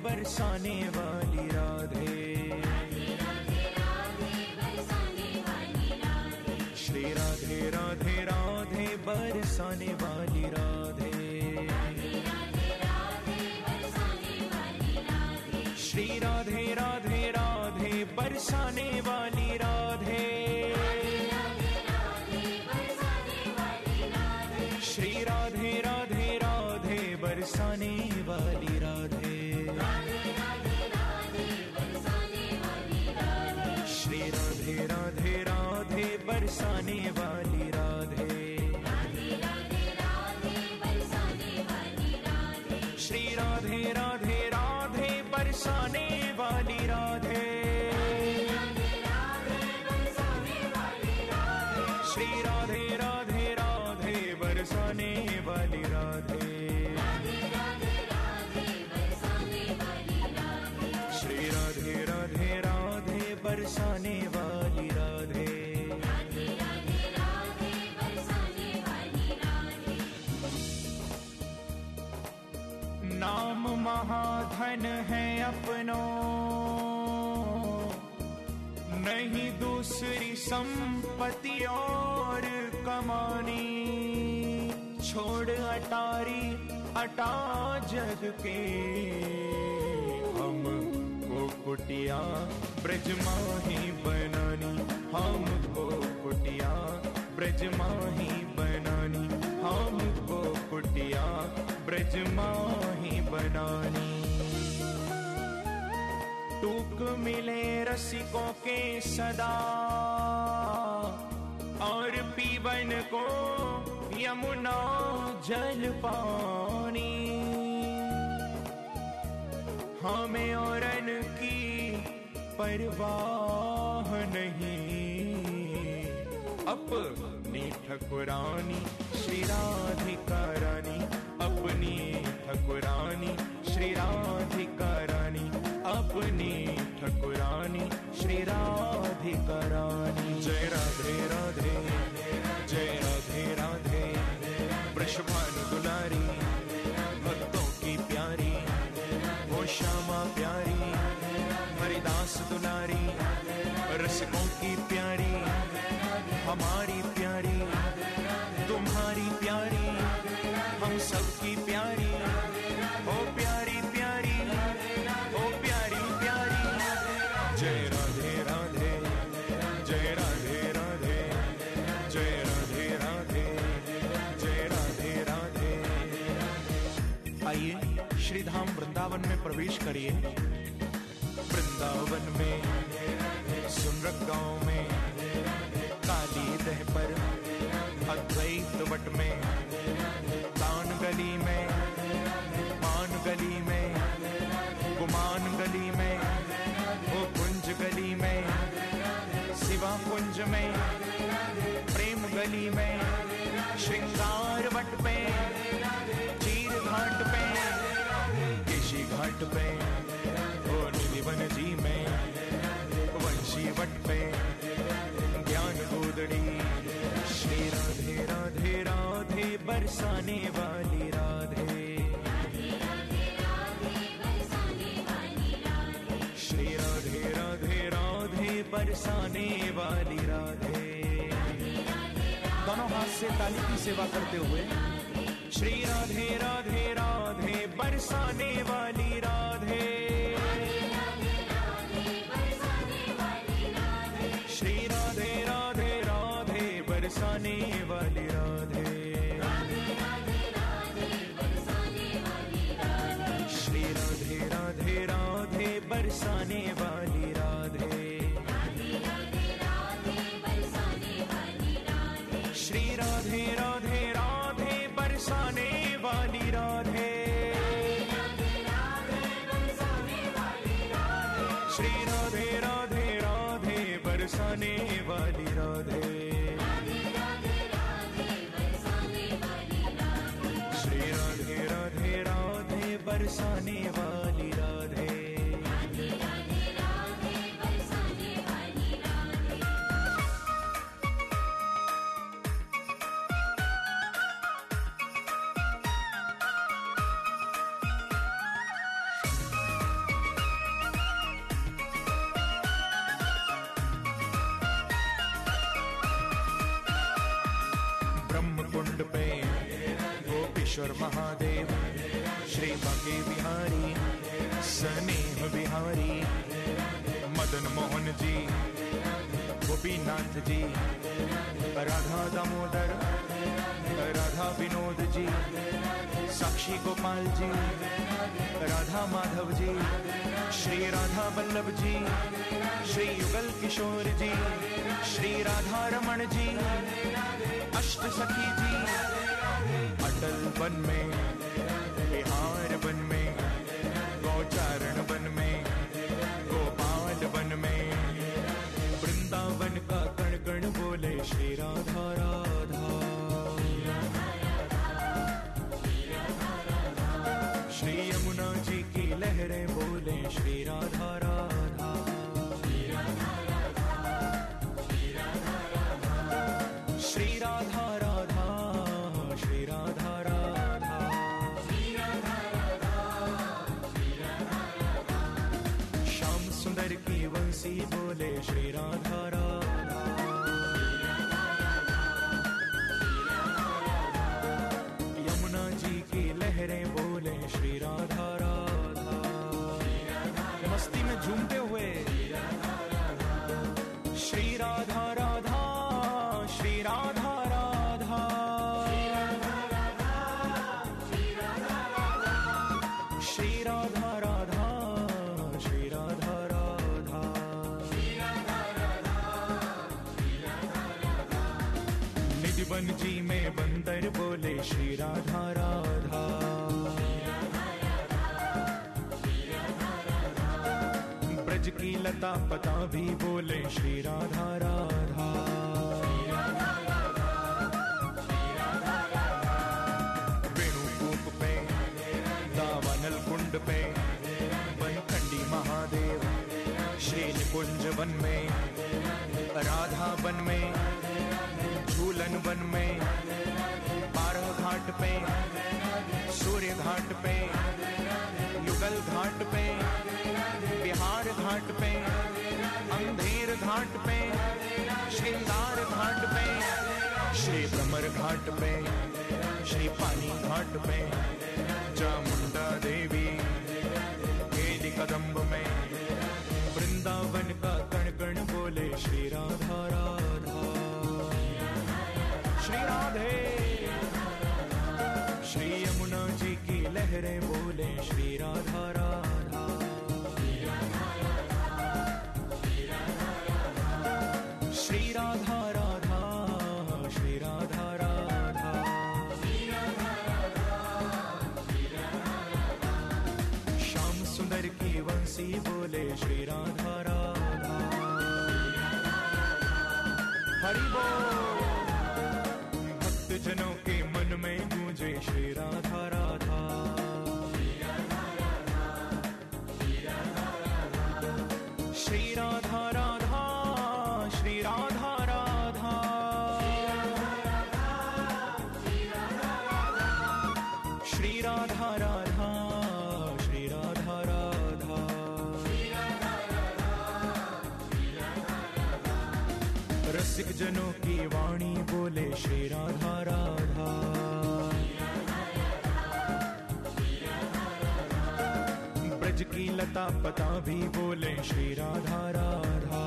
बरसाने वाली राधे। श्री राधे राधे राधे बरसाने वाली राधे। श्री राधे राधे राधे बरसाने वाली राधे। श्री राधे राधे राधे बरसाने वाली राधे। श्री राधे राधे राधे बरसाने वाली राधे। श्री राधे राधे राधे बरसाने वाली राधे। श्री राधे राधे राधे बरसाने वाली राधे। श्री राधे राधे राधे बरसाने वाली राधे। नाम महाधन है अपनो, नहीं दूसरी संपत्ति और कमानी। छोड़ अटारी अटा जग के, हमको कुटिया ब्रज माही बनानी। हमको कुटिया ब्रज माही बनानी। हमको कुटिया ब्रज माही बनानी। टूक मिले रसिकों के सदा, और पीवन को यमुना जल पानी। हमें औरन की परवाह नहीं, अपनी ठकुरानी श्री राधिका रानी। अपनी ठकुरानी श्री राधिका रानी। अपनी ठकुरानी श्री राधिका रानी। जय राधे राधे जय राधे राधे। वृषभानु दुलारी भक्तों की प्यारी, वो श्यामा प्यारी हरिदास दुलारी। रसिकों की प्यारी हमारी प्यारी, तुम्हारी प्यारी हम सबकी प्यारी। ओ प्यारी प्यारी ओ प्यारी प्यारी। जय राधे राधे जय राधे राधे जय राधे राधे जय राधे राधे। आइए श्री धाम वृंदावन में प्रवेश करिए। वृंदावन में सुनरक गांव में काली दह पर, अद्वैत वट में, तान गली में, पान गली में, गुमान गली में, वो कुंज गली में, शिवा कुंज में, प्रेम गली में, श्रृंगार वट पे, चीर घाट पे, केशी घाट पे, ओ नीलिवन जी में, वंशी वट पे, ज्ञान गोदड़ी। श्री राधे राधे राधे बरसाने वाली राधे। श्री राधे राधे राधे बरसाने वाली राधे। दोनों हाथ से ताली की सेवा करते हुए श्री राधे राधे राधे बरसाने वाली राधे। श्री राधे राधे राधे बरसाने वाली राधे। श्री राधे राधे राधे बरसाने वाली राधे। श्री राधे राधे राधे बरसाने वाली राधे। श्री राधे राधे राधे बरसाने वाली राधे। श्री राधे राधे राधे बरसाने वाली राधे। भुवनेश्वर महादेव, श्री बांके बिहारी स्नेह बिहारी, मदन मोहन जी, गोपीनाथ जी, राधा दामोदर, राधा विनोद जी, साक्षी गोपाल जी, राधा माधव जी, श्री राधा वल्लभ जी, श्री युगल किशोर जी, श्री राधा रमण जी, अष्ट सखी जी, अटल वन में, बिहार वन में, गौचारण वन में, गोपाल वन में, वृंदावन का कण कण बोले श्री राधा राधा। श्री यमुना जी की लहरें बोले श्री राधा राधा। श्री राधा राधा, श्री राधा राधा, श्याम सुंदर की वंशी बोले श्री राधा राधा। यमुना जी की लहरें बोले श्री राधा राधा। मस्ती में झूमते हुए श्री राधा राधा, श्री राधा राधा, श्री राधा राधा, श्री राधा राधा, निधिवन जी में बंदर बोले श्री राधा राधा। ब्रज की लता पता भी बोले श्री राधा राधा। वेणुकूप पे, दावानल कुंड पे, वनखंडी महादेव, श्री निकुंज वन में, राधा वन में, झूलन वन में, बारह घाट पे, सूर्य घाट पे, युगल घाट पे, बिहार घाट पे, अंधेर घाट पे, श्रृंगार घाट पे, श्री भ्रमर घाट पे, श्री पानी घाट पे, चामुंडा देवी केली कदम्ब में, वृंदावन का कण कण बोले श्री राधा राधा। श्री राधे, श्री यमुना जी की लहरें बोले श्री राधा राधा। श्री राधा राधा, श्री राधा राधा, श्याम सुंदर की वंशी बोले श्री राधा राधा। हरि बोल। जनों के मन में गूंजे श्री राधा राधा। श्री राधा राधा, श्री राधा राधा, श्री राधा राधा, श्री राधा राधा, रसिक जनों की वाणी बोले श्री राधा राधा। ब्रज की लता पता भी बोले श्री राधा राधा।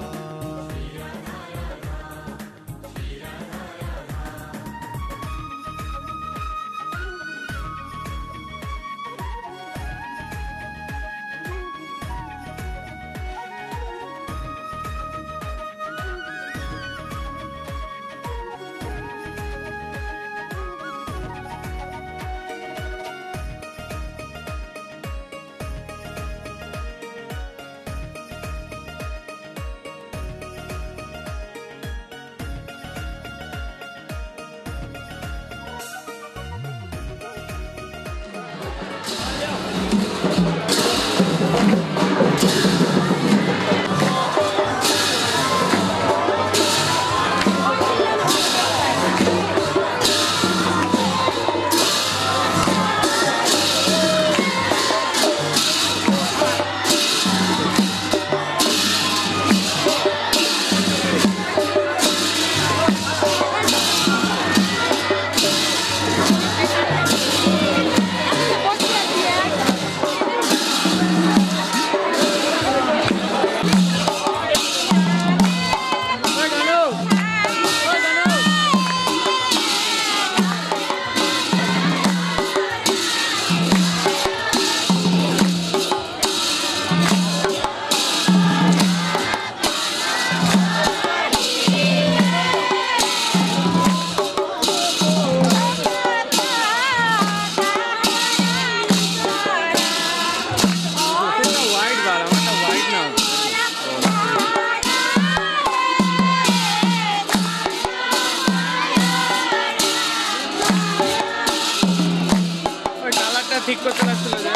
ঠিক করতে লাগছিল যে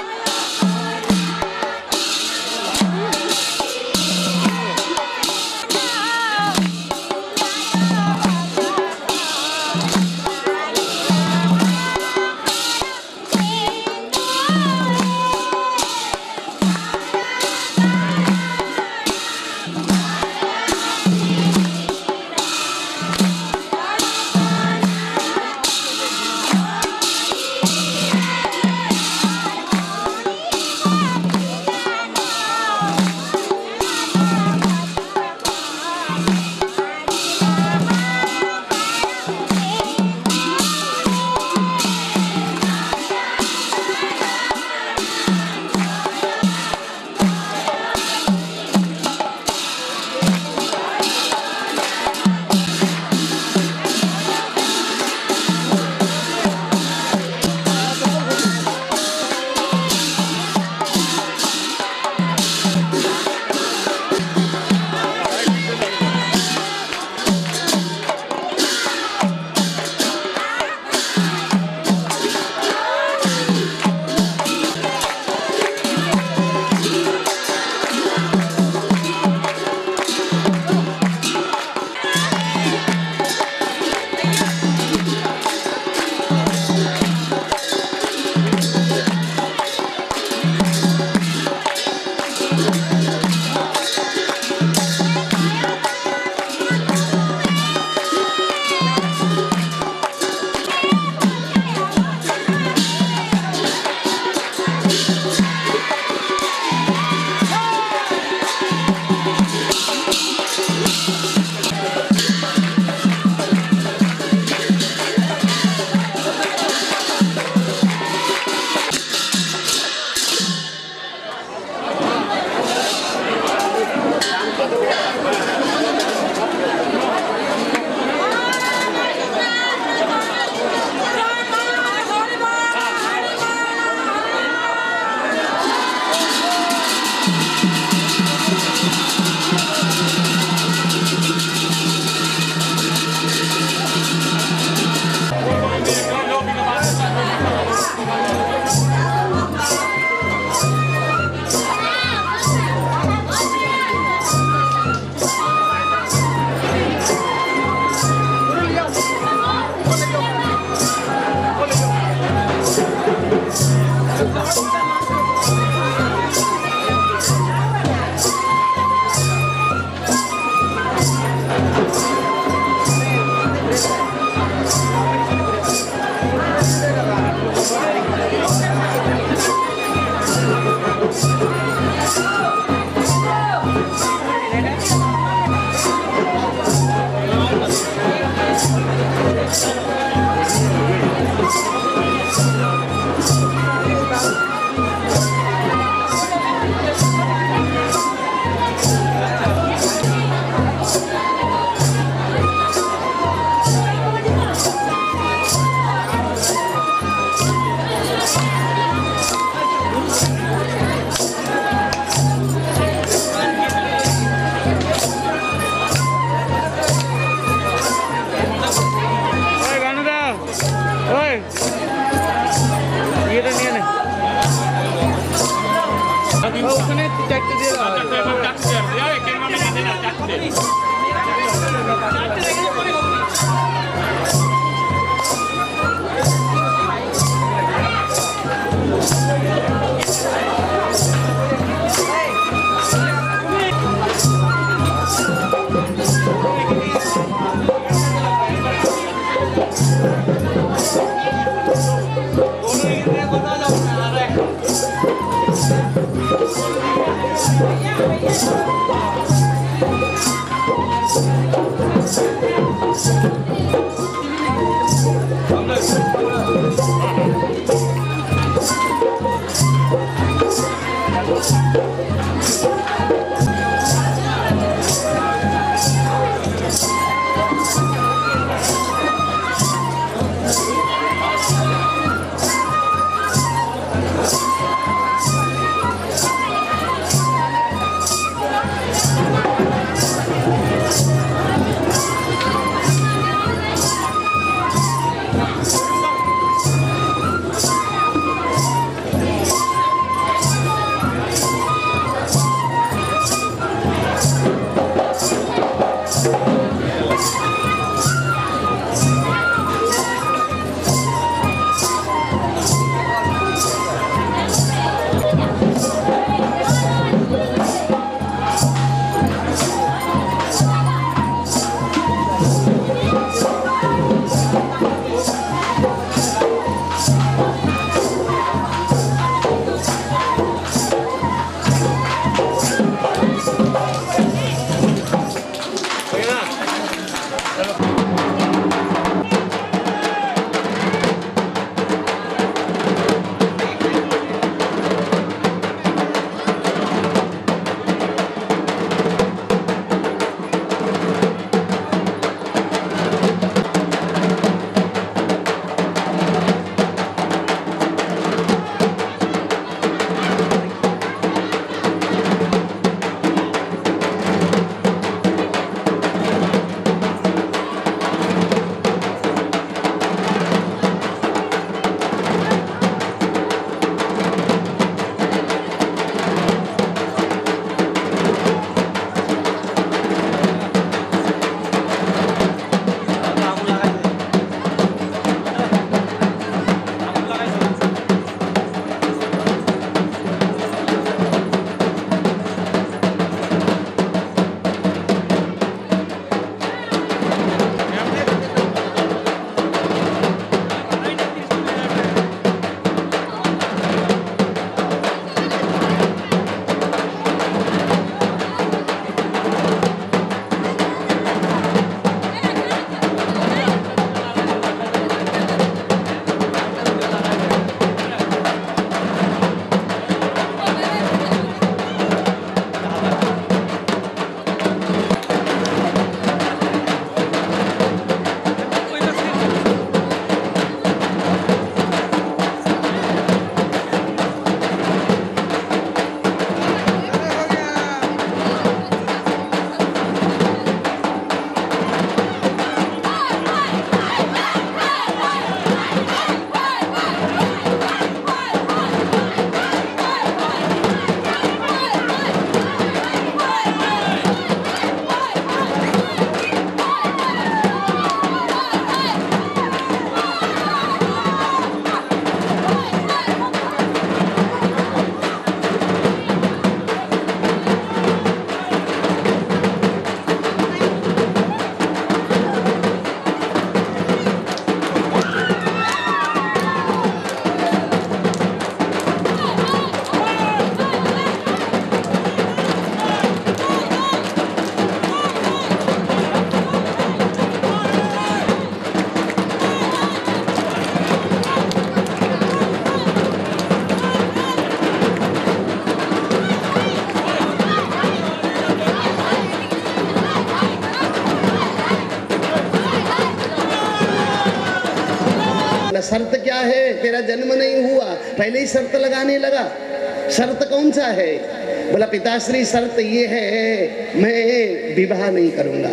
शर्त क्या है? तेरा जन्म नहीं हुआ पहले ही शर्त लगाने लगा। शर्त कौन सा है? बोला पिताश्री शर्त ये है मैं विवाह नहीं करूंगा,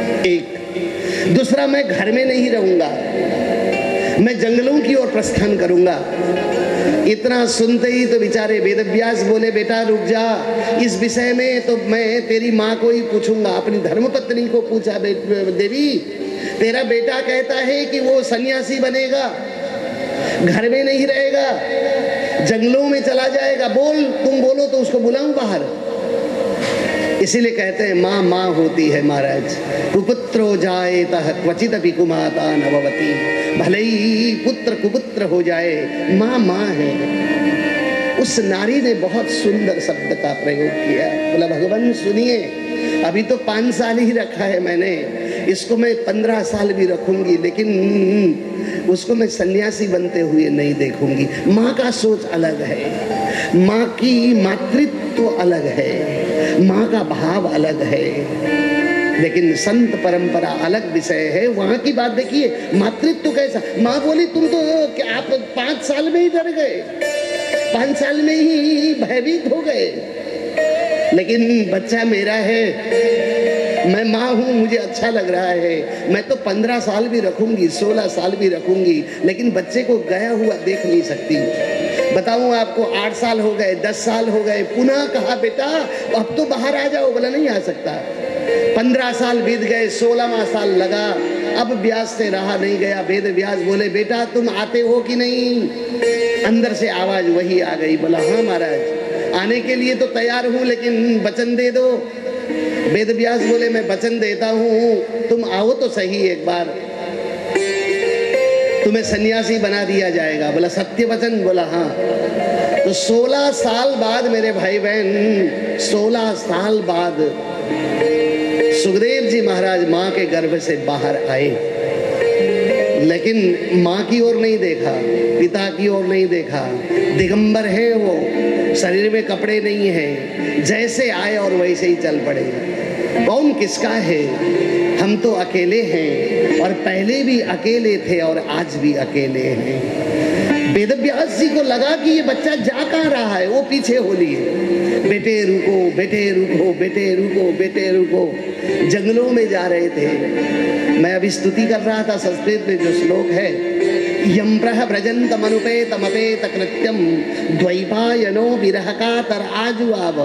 एक। दूसरा मैं घर में नहीं रहूंगा, मैं जंगलों की ओर प्रस्थान करूंगा। इतना सुनते ही तो बेचारे वेदव्यास बोले बेटा रुक जा, इस विषय में तो मैं तेरी माँ को ही पूछूंगा। अपनी धर्मपत्नी को पूछा, देवी तेरा बेटा कहता है कि वो सन्यासी बनेगा, घर में नहीं रहेगा, जंगलों में चला जाएगा, बोल तुम बोलो तो उसको बुलाऊं बाहर। इसीलिए कहते हैं माँ माँ होती है महाराज। कुपुत्रो जायेतः क्वचित् अपि कुमाता न भवति। भले ही पुत्र कुपुत्र हो जाए, माँ माँ है। उस नारी ने बहुत सुंदर शब्द का प्रयोग किया। बोला भगवान सुनिए, अभी तो 5 साल ही रखा है मैंने, इसको मैं 15 साल भी रखूंगी, लेकिन उसको मैं सन्यासी बनते हुए नहीं देखूंगी। माँ का सोच अलग है, माँ की मातृत्व अलग है, माँ का भाव अलग है, लेकिन संत परंपरा अलग विषय है। वहां की बात देखिए, मातृत्व कैसा। माँ बोली तुम तो क्या आप 5 साल में ही डर गए, 5 साल में ही भयभीत हो गए, लेकिन बच्चा मेरा है, मैं माँ हूँ, मुझे अच्छा लग रहा है। मैं तो 15 साल भी रखूंगी, 16 साल भी रखूंगी, लेकिन बच्चे को गया हुआ देख नहीं सकती। बताऊं आपको, 8 साल हो गए, 10 साल हो गए, पुनः कहा बेटा अब तो बाहर आ जाओ। बोला नहीं आ सकता, 15 साल बीत गए, 16वां साल लगा, अब व्यास से रहा नहीं गया। वेद व्यास बोले, बेटा तुम आते हो कि नहीं? अंदर से आवाज वही आ गई। बोला, हाँ महाराज, आने के लिए तो तैयार हूं, लेकिन वचन दे दो। वेद व्यास बोले, मैं वचन देता हूं, तुम आओ तो सही एक बार, तुम्हें सन्यासी बना दिया जाएगा। बोला, सत्य वचन? बोला, हाँ। तो 16 साल बाद मेरे भाई बहन, 16 साल बाद सुखदेव जी महाराज माँ के गर्भ से बाहर आए, लेकिन माँ की ओर नहीं देखा, पिता की ओर नहीं देखा। दिगंबर है वो, शरीर में कपड़े नहीं है, जैसे आए और वैसे ही चल पड़े। कौन किसका है? हम तो अकेले हैं, और पहले भी अकेले थे और आज भी अकेले हैं। वेद व्यास जी को लगा कि ये बच्चा जा कहाँ रहा है, वो पीछे हो लिए, बेटे रुको, बेटे रुको, बेटे रुको, बेटे रुको। जंगलों में जा रहे थे। मैं अभी स्तुति कर रहा था संस्कृत में जो श्लोक है, यम प्रह व्रजन्तमनुपेतमपेत कृत्यम द्वैपायनो विरह कातर आजुआव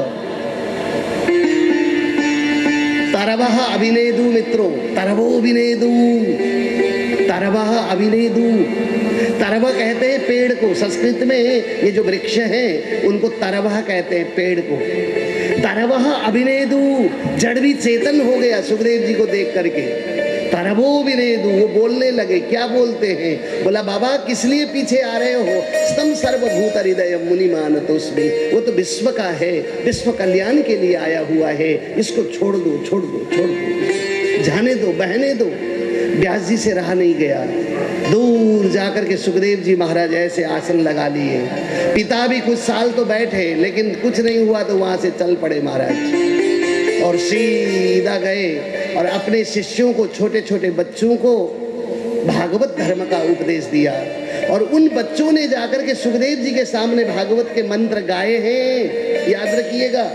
तरवः अभिनेदु मित्रों, तरवो अभिनेदु, तरवः अभिनेदु। तरवा कहते हैं पेड़ को, संस्कृत में ये जो वृक्ष हैं उनको तरवा कहते हैं, पेड़ को। तरवः अभिनेदु, जड़ भी चेतन हो गया सुखदेव जी को देख करके। तरवो अभिनेदु, वो बोलने लगे। क्या बोलते हैं? बोला, बाबा किस लिए पीछे आ रहे हो? स्तम सर्वभूत हृदय मुनि मानतोस्मि, वो तो विश्व का है, विश्व कल्याण के लिए आया हुआ है, इसको छोड़ दो, छोड़ दो, छोड़ दो, जाने दो, बहने दो। व्यास जी से रहा नहीं गया। दूर जाकर के सुखदेव जी महाराज ऐसे आसन लगा लिए। पिता भी कुछ साल तो बैठे, लेकिन कुछ नहीं हुआ तो वहां से चल पड़े महाराज, और सीधा गए और अपने शिष्यों को, छोटे छोटे बच्चों को भागवत धर्म का उपदेश दिया। और उन बच्चों ने जाकर के सुखदेव जी के सामने भागवत के मंत्र गाए हैं, याद रखिएगा।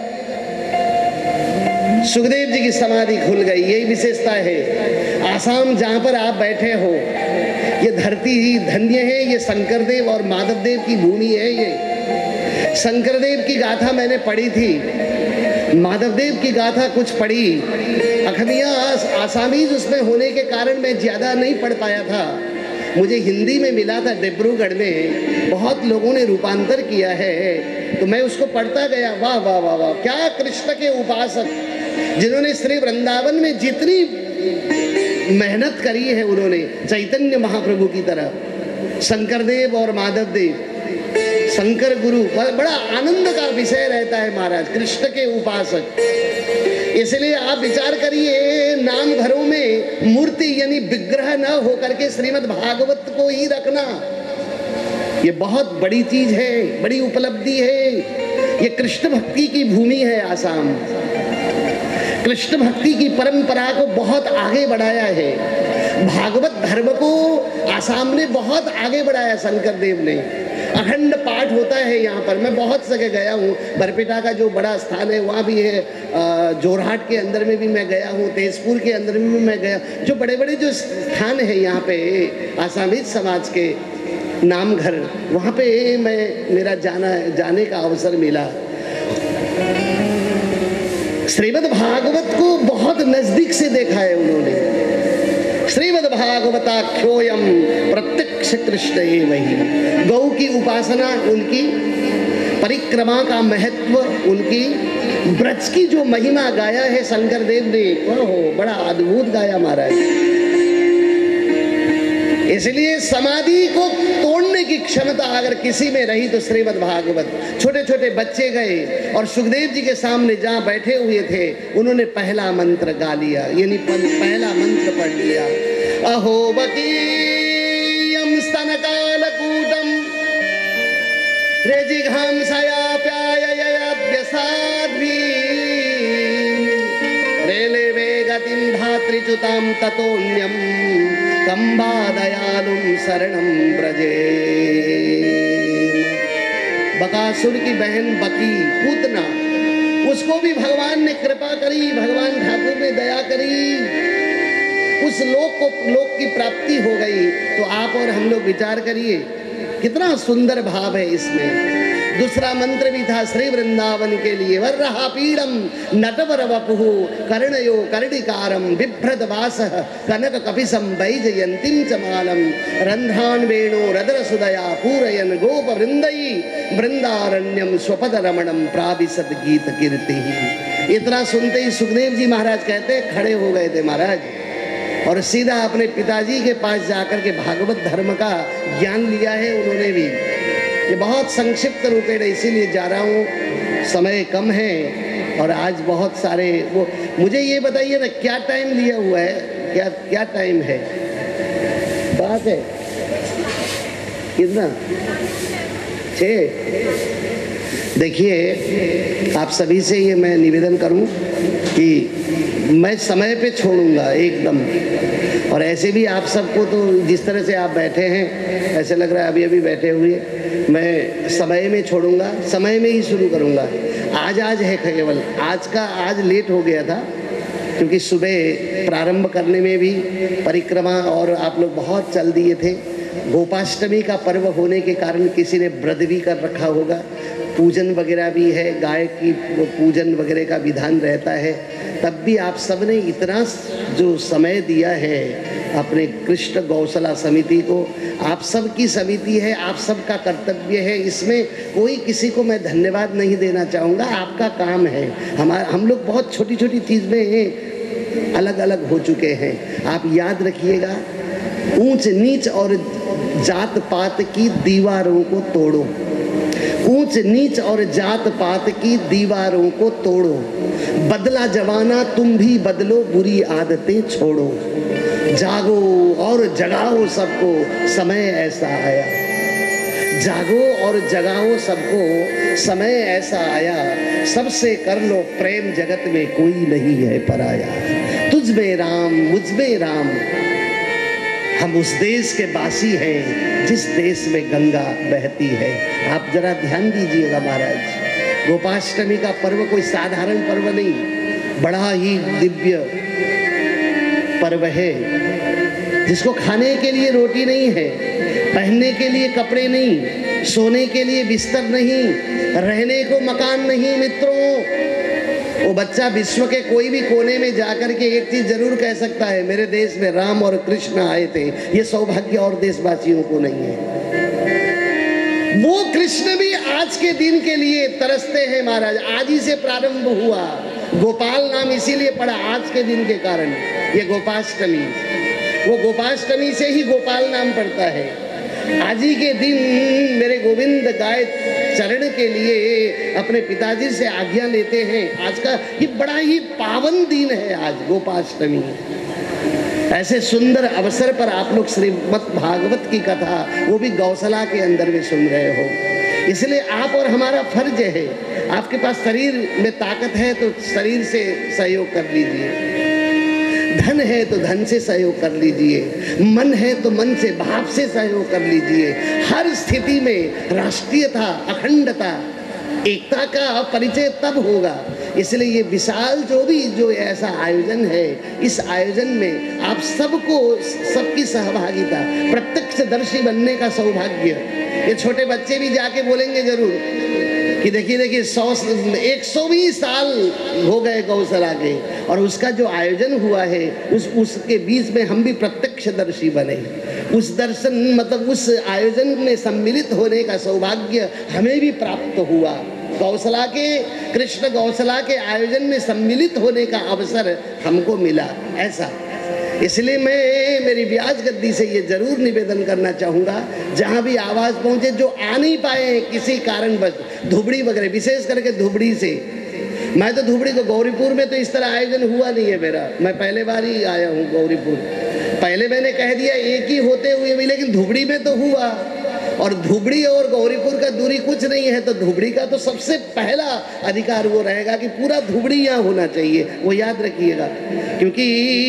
सुखदेव जी की समाधि खुल गई। यही विशेषता है आसाम, जहां पर आप बैठे हो, ये धरती ही धन्य है। ये शंकरदेव और माधवदेव की भूमि है। ये शंकरदेव की गाथा मैंने पढ़ी थी, माधवदेव की गाथा कुछ पढ़ी। अखमिया आसामीज उसमें होने के कारण मैं ज्यादा नहीं पढ़ पाया था। मुझे हिंदी में मिला था डिब्रूगढ़ में, बहुत लोगों ने रूपांतर किया है, तो मैं उसको पढ़ता गया। वाह वाह वाह वाह, क्या कृष्ण के उपासक, जिन्होंने श्री वृंदावन में जितनी मेहनत करी है उन्होंने, चैतन्य महाप्रभु की तरह, शंकरदेव और माधवदेव, शंकर गुरु, बड़ा आनंद का विषय रहता है महाराज, कृष्ण के उपासक। इसलिए आप विचार करिए, नाम घरों में मूर्ति यानी विग्रह न होकर के श्रीमद् भागवत को ही रखना, ये बहुत बड़ी चीज है, बड़ी उपलब्धि है। ये कृष्ण भक्ति की भूमि है आसाम, कृष्ण भक्ति की परंपरा को बहुत आगे बढ़ाया है। भागवत धर्म को आसाम ने बहुत आगे बढ़ाया, शंकर देव ने। अखंड पाठ होता है यहाँ पर। मैं बहुत जगह गया हूँ, बरपेटा का जो बड़ा स्थान है वहाँ भी है, जोरहाट के अंदर में भी मैं गया हूँ, तेजपुर के अंदर में भी मैं गया। जो बड़े बड़े जो स्थान है यहाँ पे आसामीज समाज के नाम घर, वहाँ पे मेरा जाने का अवसर मिला। श्रीमद् भागवत को बहुत नजदीक से देखा है उन्होंने। श्रीमद् भागवताख्योयम प्रत्यक्ष कृष्ण एव ही। गौ की उपासना उनकी, परिक्रमा का महत्व उनकी, ब्रज की जो महिमा गाया है शंकर देव ने, ओहो बड़ा अद्भुत गाया महाराज। इसलिए समाधि को तोड़ने की क्षमता अगर किसी में रही तो श्रीमद् भागवत। छोटे छोटे बच्चे गए और सुखदेव जी के सामने जहाँ बैठे हुए थे, उन्होंने पहला मंत्र गा लिया, यानी पहला मंत्र पढ़ लिया। अहो बकीयम स्तनकालकूटम रेजिघांसया प्याययभ्यसाद्भि रेले वेगतिं धात्रिच्युतां ततोऽन्यं कंबा दयालुं शरणं ब्रजे। बकासुर की बहन बकी, पूतना, उसको भी भगवान ने कृपा करी, भगवान ठाकुर ने दया करी, उस लोक की प्राप्ति हो गई। तो आप और हम लोग विचार करिए, कितना सुंदर भाव है इसमें। दूसरा मंत्र भी था श्री वृंदावन के लिए, वर्रहा पीड़म नटवर वपुः कर्णयो कर्णिकारम बिभ्रद वासः कनक कपिसम वैजयंतीम च मालम रंध्रान वेणो रदर सुदया पूरयन गोप वृंदई वृंदारण्यम स्वपद रमणम प्राविशद गीत कीर्ति। इतना सुनते ही सुखदेव जी महाराज कहते खड़े हो गए थे महाराज, और सीधा अपने पिताजी के पास जाकर के भागवत धर्म का ज्ञान लिया है उन्होंने भी। ये बहुत संक्षिप्त रूपेण इसीलिए जा रहा हूँ, समय कम है और आज बहुत सारे वो। मुझे ये बताइए ना, क्या टाइम लिया हुआ है, क्या टाइम है, बात है कितना, 6। देखिए आप सभी से ये मैं निवेदन करूं कि मैं समय पे छोड़ूंगा एकदम, और ऐसे भी आप सबको तो जिस तरह से आप बैठे हैं ऐसे लग रहा है अभी अभी बैठे हुए, मैं समय में छोड़ूंगा, समय में ही शुरू करूंगा। आज है केवल आज लेट हो गया था क्योंकि सुबह प्रारंभ करने में भी परिक्रमा और आप लोग बहुत चल दिए थे। गोपाष्टमी का पर्व होने के कारण किसी ने व्रत भी कर रखा होगा, पूजन वगैरह भी है, गाय की वो पूजन वगैरह का विधान रहता है, तब भी आप सब ने इतना जो समय दिया है अपने कृष्ण गौशाला समिति को। आप सब की समिति है, आप सब का कर्तव्य है, इसमें कोई किसी को मैं धन्यवाद नहीं देना चाहूँगा, आपका काम है। हम लोग बहुत छोटी छोटी चीज़ में अलग अलग हो चुके हैं। आप याद रखिएगा, ऊंच नीच और जात पात की दीवारों को तोड़ो, ऊंच नीच और जात पात की दीवारों को तोड़ो, बदला जमाना तुम भी बदलो, बुरी आदतें छोड़ो, जागो और जगाओ सबको, समय ऐसा आया, जागो और जगाओ सबको, समय ऐसा आया, सबसे कर लो प्रेम, जगत में कोई नहीं है पराया, तुझ में राम मुझ में राम, हम उस देश के वासी हैं जिस देश में गंगा बहती है। आप जरा ध्यान दीजिएगा महाराज, गोपाष्टमी का पर्व कोई साधारण पर्व नहीं, बड़ा ही दिव्य पर्व है, जिसको खाने के लिए रोटी नहीं है, पहनने के लिए कपड़े नहीं, सोने के लिए बिस्तर नहीं, रहने को मकान नहीं। मित्रों, वो बच्चा विश्व के कोई भी कोने में जाकर के एक चीज जरूर कह सकता है, मेरे देश में राम और कृष्ण आए थे। ये सौभाग्य और देशवासियों को नहीं है। वो कृष्ण भी आज के दिन के लिए तरसते हैं महाराज। आज ही से प्रारंभ हुआ, गोपाल नाम इसीलिए पड़ा आज के दिन के कारण, ये गोपाष्टमी, वो गोपाष्टमी से ही गोपाल नाम पड़ता है। आज ही के दिन मेरे गोविंद गाय चरण के लिए अपने पिताजी से आज्ञा लेते हैं। आज का ये बड़ा ही पावन दिन है, आज गोपाष्टमी। ऐसे सुंदर अवसर पर आप लोग श्रीमद् भागवत की कथा वो भी गौशाला के अंदर में सुन रहे हो, इसलिए आप और हमारा फर्ज है, आपके पास शरीर में ताकत है तो शरीर से सहयोग कर लीजिए, धन है तो धन से सहयोग कर लीजिए, मन है तो मन से भाव से सहयोग कर लीजिए। हर स्थिति में राष्ट्रीयता, अखंडता, एकता का परिचय तब होगा। इसलिए ये विशाल जो ऐसा आयोजन है, इस आयोजन में आप सबको, सबकी सहभागिता, प्रत्यक्षदर्शी बनने का सौभाग्य। ये छोटे बच्चे भी जाके बोलेंगे जरूर कि देखिए 120 साल हो गए गौशाला के, और उसका जो आयोजन हुआ है उसके बीच में हम भी प्रत्यक्षदर्शी बने। उस दर्शन मतलब उस आयोजन में सम्मिलित होने का सौभाग्य हमें भी प्राप्त हुआ। गौशाला के, कृष्ण गौशाला के आयोजन में सम्मिलित होने का अवसर हमको मिला। ऐसा इसलिए मैं मेरी व्यास गद्दी से ये जरूर निवेदन करना चाहूँगा, जहाँ भी आवाज़ पहुँचे, जो आ नहीं पाए किसी कारणवश, धुबड़ी वगैरह, विशेष करके धुबड़ी से, मैं तो धुबड़ी को, गौरीपुर में तो इस तरह आयोजन हुआ नहीं है मेरा, मैं पहले बार ही आया हूँ गौरीपुर। पहले मैंने कह दिया एक ही होते हुए भी, लेकिन धुबड़ी में तो हुआ, और धुबड़ी और गौरीपुर का दूरी कुछ नहीं है, तो धुबड़ी का तो सबसे पहला अधिकार वो रहेगा कि पूरा धुबड़ी यहाँ होना चाहिए, वो याद रखिएगा, क्योंकि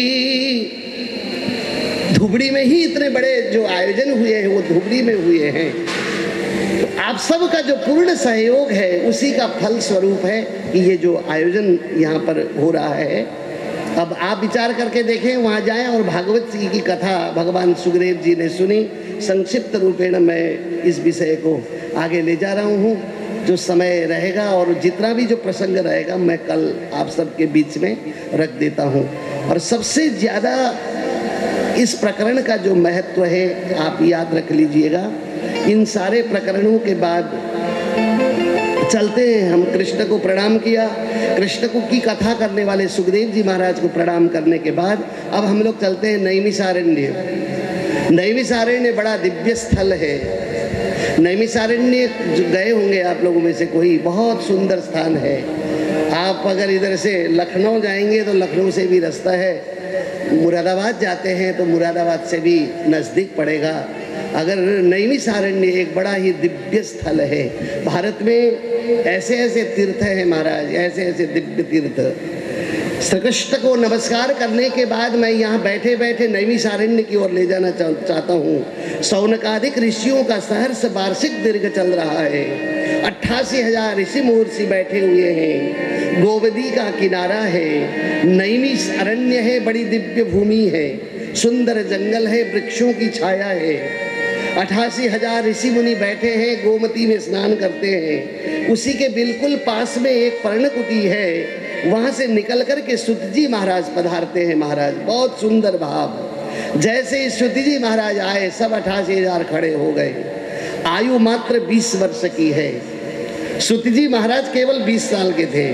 धुबड़ी में ही इतने बड़े जो आयोजन हुए हैं वो धुबड़ी में हुए हैं। तो आप सब का जो पूर्ण सहयोग है उसी का फल स्वरूप है कि ये जो आयोजन यहाँ पर हो रहा है। अब आप विचार करके देखें, वहाँ जाएं और भागवत जी की कथा भगवान सुखदेव जी ने सुनी। संक्षिप्त रूपेण मैं इस विषय को आगे ले जा रहा हूँ। जो समय रहेगा और जितना भी जो प्रसंग रहेगा मैं कल आप सबके बीच में रख देता हूँ। और सबसे ज़्यादा इस प्रकरण का जो महत्व है आप याद रख लीजिएगा। इन सारे प्रकरणों के बाद चलते हैं, हम कृष्ण को प्रणाम किया, कृष्ण को की कथा करने वाले सुखदेव जी महाराज को प्रणाम करने के बाद अब हम लोग चलते हैं नैमिषारण्य। नैमिषारण्य बड़ा दिव्य स्थल है। नैमिषारण्य जो गए होंगे आप लोगों में से कोई, बहुत सुंदर स्थान है। आप अगर इधर से लखनऊ जाएंगे तो लखनऊ से भी रास्ता है, मुरादाबाद जाते हैं तो मुरादाबाद से भी नज़दीक पड़ेगा। अगर नैमिषारण्य एक बड़ा ही दिव्य स्थल है। भारत में ऐसे ऐसे तीर्थ हैं महाराज, ऐसे ऐसे दिव्य तीर्थ। श्री कृष्ण को नमस्कार करने के बाद मैं यहाँ बैठे बैठे नैमिषारण्य की ओर ले जाना चाहता हूँ। सौनकादिक ऋषियों का सहर्ष वार्षिक दीर्घ चल रहा है। 88,000 ऋषि महर्षि बैठे हुए हैं। गोमती का किनारा है, नैमिषारण्य है, बड़ी दिव्य भूमि है, सुंदर जंगल है, वृक्षों की छाया है। 88,000 ऋषि मुनि बैठे हैं, गोमती में स्नान करते हैं। उसी के बिल्कुल पास में एक पर्णकुटी है, वहां से निकल कर के सुत जी महाराज पधारते हैं। महाराज बहुत सुंदर भाव। जैसे ही सुत जी महाराज आए सब 88,000 खड़े हो गए। आयु मात्र 20 वर्ष की है। सुत जी महाराज केवल 20 साल के थे।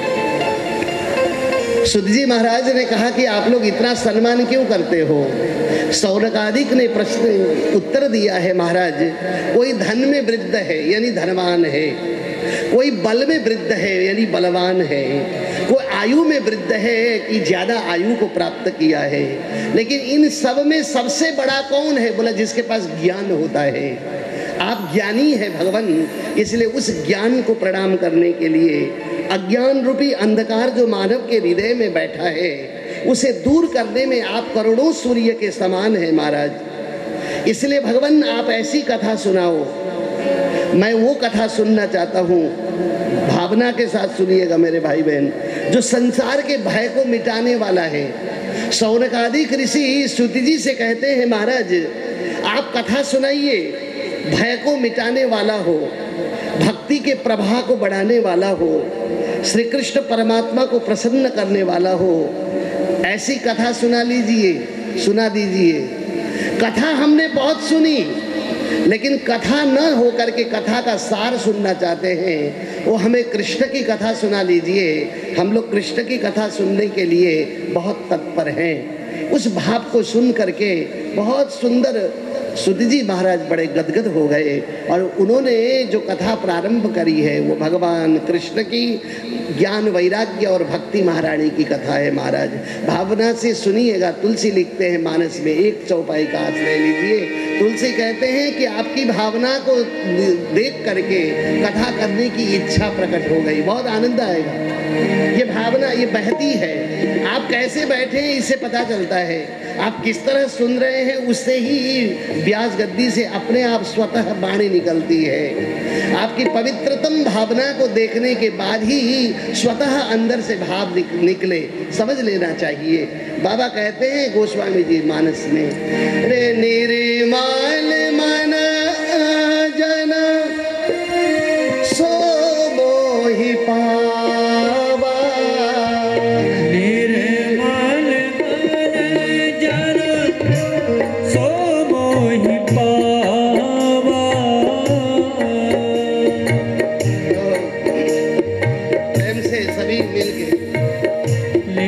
सुत जी महाराज ने कहा कि आप लोग इतना सम्मान क्यों करते हो? सौनकादिक ने प्रश्न उत्तर दिया है, महाराज कोई धन में वृद्ध है यानी धनवान है, कोई बल में वृद्ध है यानी बलवान है, कोई आयु में वृद्ध है कि ज्यादा आयु को प्राप्त किया है, लेकिन इन सब में सबसे बड़ा कौन है? बोला जिसके पास ज्ञान होता है। आप ज्ञानी है भगवान, इसलिए उस ज्ञान को प्रणाम करने के लिए अज्ञान रूपी अंधकार जो मानव के हृदय में बैठा है उसे दूर करने में आप करोड़ों सूर्य के समान है महाराज। इसलिए भगवान आप ऐसी कथा सुनाओ। मैं वो कथा सुनना चाहता हूँ, भावना के साथ सुनिएगा मेरे भाई बहन, जो संसार के भय को मिटाने वाला है। सौनकादिक ऋषि सुत जी से कहते हैं महाराज आप कथा सुनाइए, भय को मिटाने वाला हो, भक्ति के प्रवाह को बढ़ाने वाला हो, श्री कृष्ण परमात्मा को प्रसन्न करने वाला हो, ऐसी कथा सुना लीजिए, सुना दीजिए। कथा हमने बहुत सुनी, लेकिन कथा न होकर के कथा का सार सुनना चाहते हैं, वो हमें कृष्ण की कथा सुना लीजिए। हम लोग कृष्ण की कथा सुनने के लिए बहुत तत्पर हैं। उस भाव को सुन करके बहुत सुंदर सुत जी महाराज बड़े गदगद हो गए और उन्होंने जो कथा प्रारंभ करी है वो भगवान कृष्ण की ज्ञान वैराग्य और भक्ति महारानी की कथा है। महाराज भावना से सुनिएगा। तुलसी लिखते हैं मानस में, एक चौपाई का आश्रय लीजिए। तुलसी कहते हैं कि आपकी भावना को देख करके कथा करने की इच्छा प्रकट हो गई, बहुत आनंद आएगा। ये भावना ये बहती है, आप कैसे बैठे हैं इससे पता चलता है, आप किस तरह सुन रहे हैं उससे ही व्यास गद्दी से अपने आप स्वतः वाणी निकलती है। आपकी पवित्रतम भावना को देखने के बाद ही स्वतः अंदर से भाव निकले, समझ लेना चाहिए। बाबा कहते हैं गोस्वामी जी मानस में, रे निर्मल मन जन सो मोहि पावा, निर्मल मन जन सो मोहि पावा। प्रेम से सभी मिलके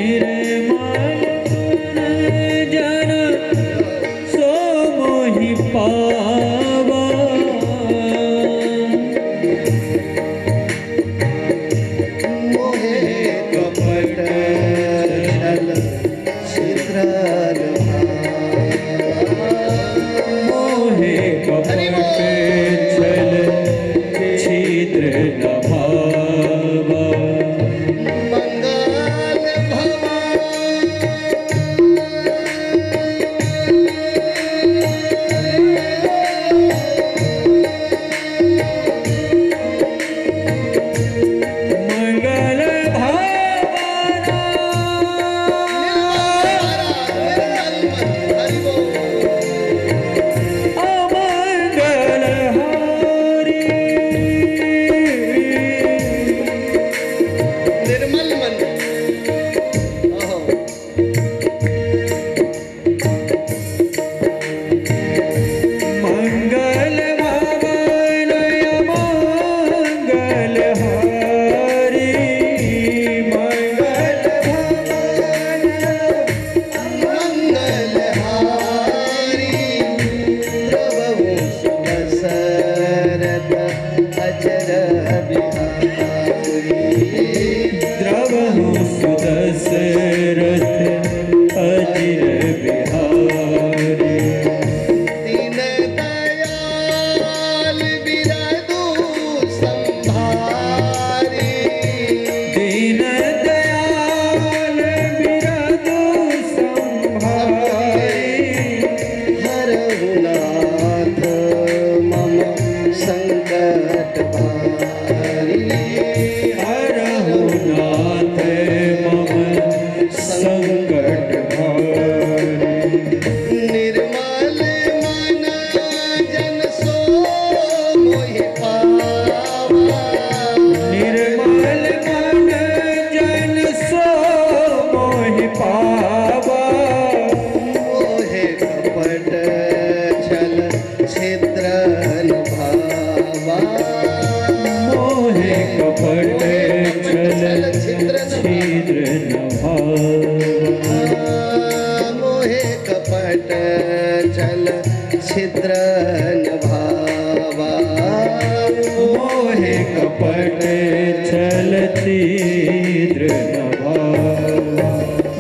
निर्मल मन जन सो मोहि पावा। कपट छल छिद्र न भावा। मोहे कपट छल छिद्र न भावा।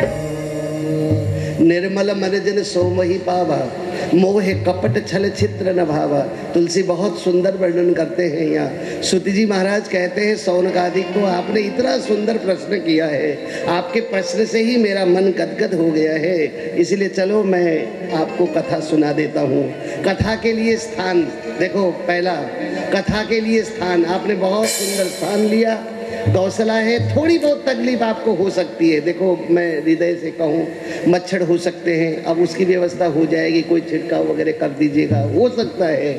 निर्मल मन जिन सो मोहि पावा, मोहे कपट छल छिद्र न भावा। तुलसी बहुत सुंदर वर्णन करते हैं यहाँ। सुति जी महाराज कहते हैं शौनकादिक को, आपने इतना सुंदर प्रश्न किया है, आपके प्रश्न से ही मेरा मन गदगद हो गया है, इसलिए चलो मैं आपको कथा सुना देता हूँ। कथा के लिए स्थान देखो, पहला कथा के लिए स्थान आपने बहुत सुंदर स्थान लिया, गौशाला है। थोड़ी बहुत तकलीफ आपको हो सकती है, देखो मैं हृदय से कहूँ, मच्छर हो सकते हैं, अब उसकी व्यवस्था हो जाएगी, कोई छिड़काव वगैरह कर दीजिएगा, हो सकता है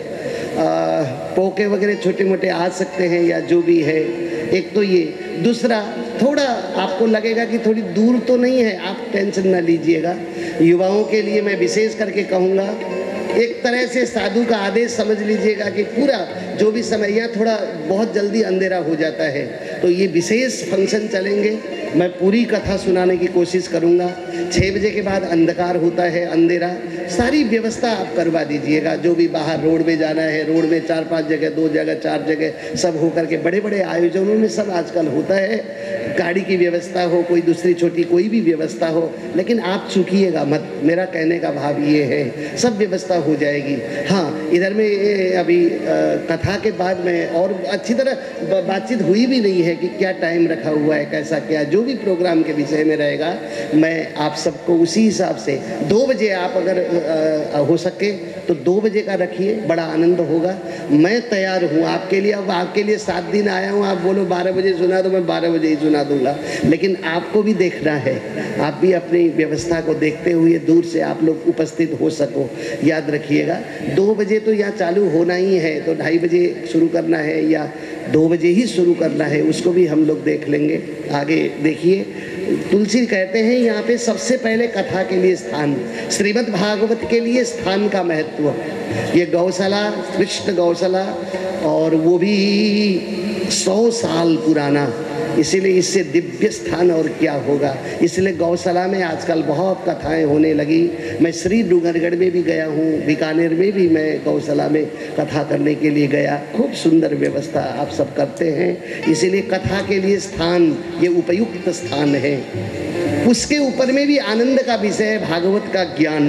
पोके वगैरह छोटे मोटे आ सकते हैं या जो भी है। एक तो ये, दूसरा थोड़ा आपको लगेगा कि थोड़ी दूर तो नहीं है, आप टेंशन ना लीजिएगा। युवाओं के लिए मैं विशेष करके कहूँगा, एक तरह से साधु का आदेश समझ लीजिएगा कि पूरा जो भी समय, यहाँ थोड़ा बहुत जल्दी अंधेरा हो जाता है, तो ये विशेष फंक्शन चलेंगे। मैं पूरी कथा सुनाने की कोशिश करूँगा। 6 बजे के बाद अंधकार होता है, अंधेरा, सारी व्यवस्था आप करवा दीजिएगा। जो भी बाहर रोड में जाना है, रोड में 4-5 जगह, 2 जगह, 4 जगह सब हो करके, बड़े बड़े आयोजनों में सब आजकल होता है, गाड़ी की व्यवस्था हो, कोई दूसरी छोटी कोई भी व्यवस्था हो, लेकिन आप चूकिएगा मत, मेरा कहने का भाव ये है, सब व्यवस्था हो जाएगी। हाँ, इधर में अभी कथा के बाद में और अच्छी तरह बातचीत हुई भी नहीं है कि क्या टाइम रखा हुआ है, कैसा क्या, जो भी प्रोग्राम के विषय में रहेगा मैं आप सबको उसी हिसाब से 2 बजे आप अगर हो सके तो 2 बजे का रखिए, बड़ा आनंद होगा। मैं तैयार हूँ आपके लिए। अब आपके लिए 7 दिन आया हूँ, आप बोलो 12 बजे सुना दो, मैं 12 बजे ही सुना दूंगा, लेकिन आपको भी देखना है, आप भी अपनी व्यवस्था को देखते हुए दूर से आप लोग उपस्थित हो सको। याद रखिएगा 2 बजे तो यहाँ चालू होना ही है, तो 2:30 बजे शुरू करना है या 2 बजे ही शुरू करना है, उसको भी हम लोग देख लेंगे। आगे देखिए, तुलसी कहते हैं यहाँ पे सबसे पहले कथा के लिए स्थान, श्रीमद् भागवत के लिए स्थान का महत्व। ये गौशाला, कृष्ण गौशाला, और वो भी 100 साल पुराना, इसीलिए इससे दिव्य स्थान और क्या होगा। इसलिए गौशाला में आजकल बहुत कथाएं होने लगी। मैं श्री डूंगरगढ़ में भी गया हूँ, बीकानेर में भी मैं गौशाला में कथा करने के लिए गया, खूब सुंदर व्यवस्था आप सब करते हैं। इसीलिए कथा के लिए स्थान ये उपयुक्त स्थान है। उसके ऊपर में भी आनंद का विषय है भागवत का ज्ञान,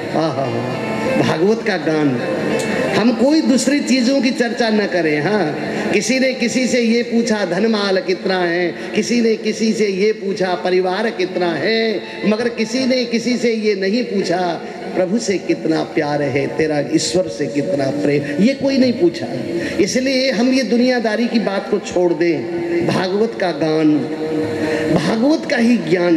भागवत का गान। हम कोई दूसरी चीज़ों की चर्चा न करें। हाँ, किसी ने किसी से ये पूछा धनमाल कितना है, किसी ने किसी से ये पूछा परिवार कितना है, मगर किसी ने किसी से ये नहीं पूछा प्रभु से कितना प्यार है तेरा, ईश्वर से कितना प्रेम, ये कोई नहीं पूछा। इसलिए हम ये दुनियादारी की बात को छोड़ दें, भागवत का गान, भागवत का ही ज्ञान,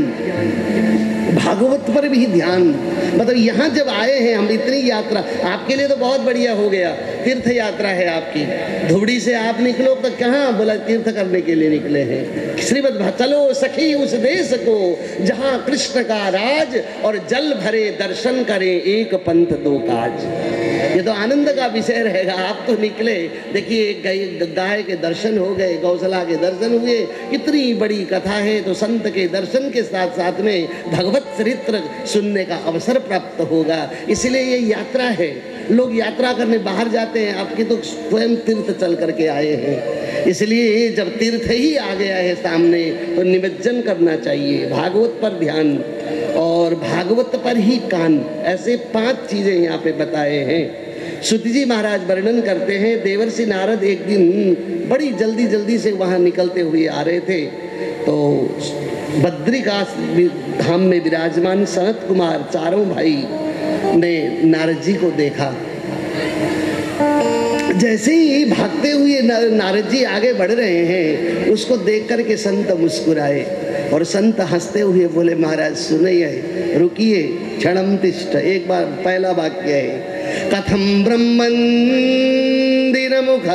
भागवत पर भी ध्यान। मतलब यहाँ जब आए हैं हम, इतनी यात्रा आपके लिए तो बहुत बढ़िया हो गया, तीर्थ यात्रा है आपकी। धुबड़ी से आप निकलो तो कहाँ, बोला तीर्थ करने के लिए निकले हैं। श्रीमद् चलो सखी उस देश को जहाँ कृष्ण का राज, और जल भरे दर्शन करें एक पंथ 2 काज। ये तो आनंद का विषय रहेगा। आप तो निकले, देखिए गाय के दर्शन हो गए, गौशाला के दर्शन हुए, कितनी बड़ी कथा है। तो संत के दर्शन के साथ साथ में भगवत चरित्र सुनने का अवसर प्राप्त होगा। इसलिए ये यात्रा है, लोग यात्रा करने बाहर जाते हैं, आपके तो स्वयं तीर्थ चल करके आए हैं। इसलिए जब तीर्थ ही आ गया है सामने तो निमज्जन करना चाहिए, भागवत पर ध्यान और भागवत पर ही कान। ऐसे 5 चीजें यहाँ पे बताए हैं। सुति जी महाराज वर्णन करते हैं, देवर्षि नारद एक दिन बड़ी जल्दी से वहाँ निकलते हुए आ रहे थे, तो बद्रिकाश धाम में विराजमान सनत कुमार चारों भाई ने नारद जी को देखा। जैसे ही भागते हुए नारद जी आगे बढ़ रहे हैं, उसको देख करके संत मुस्कुराए और संत हंसते हुए बोले, महाराज सुनिए, रुकिए, क्षणम तिष्ठ। एक बार पहला वाक्य है, कथम ब्रह्मंदिर मुख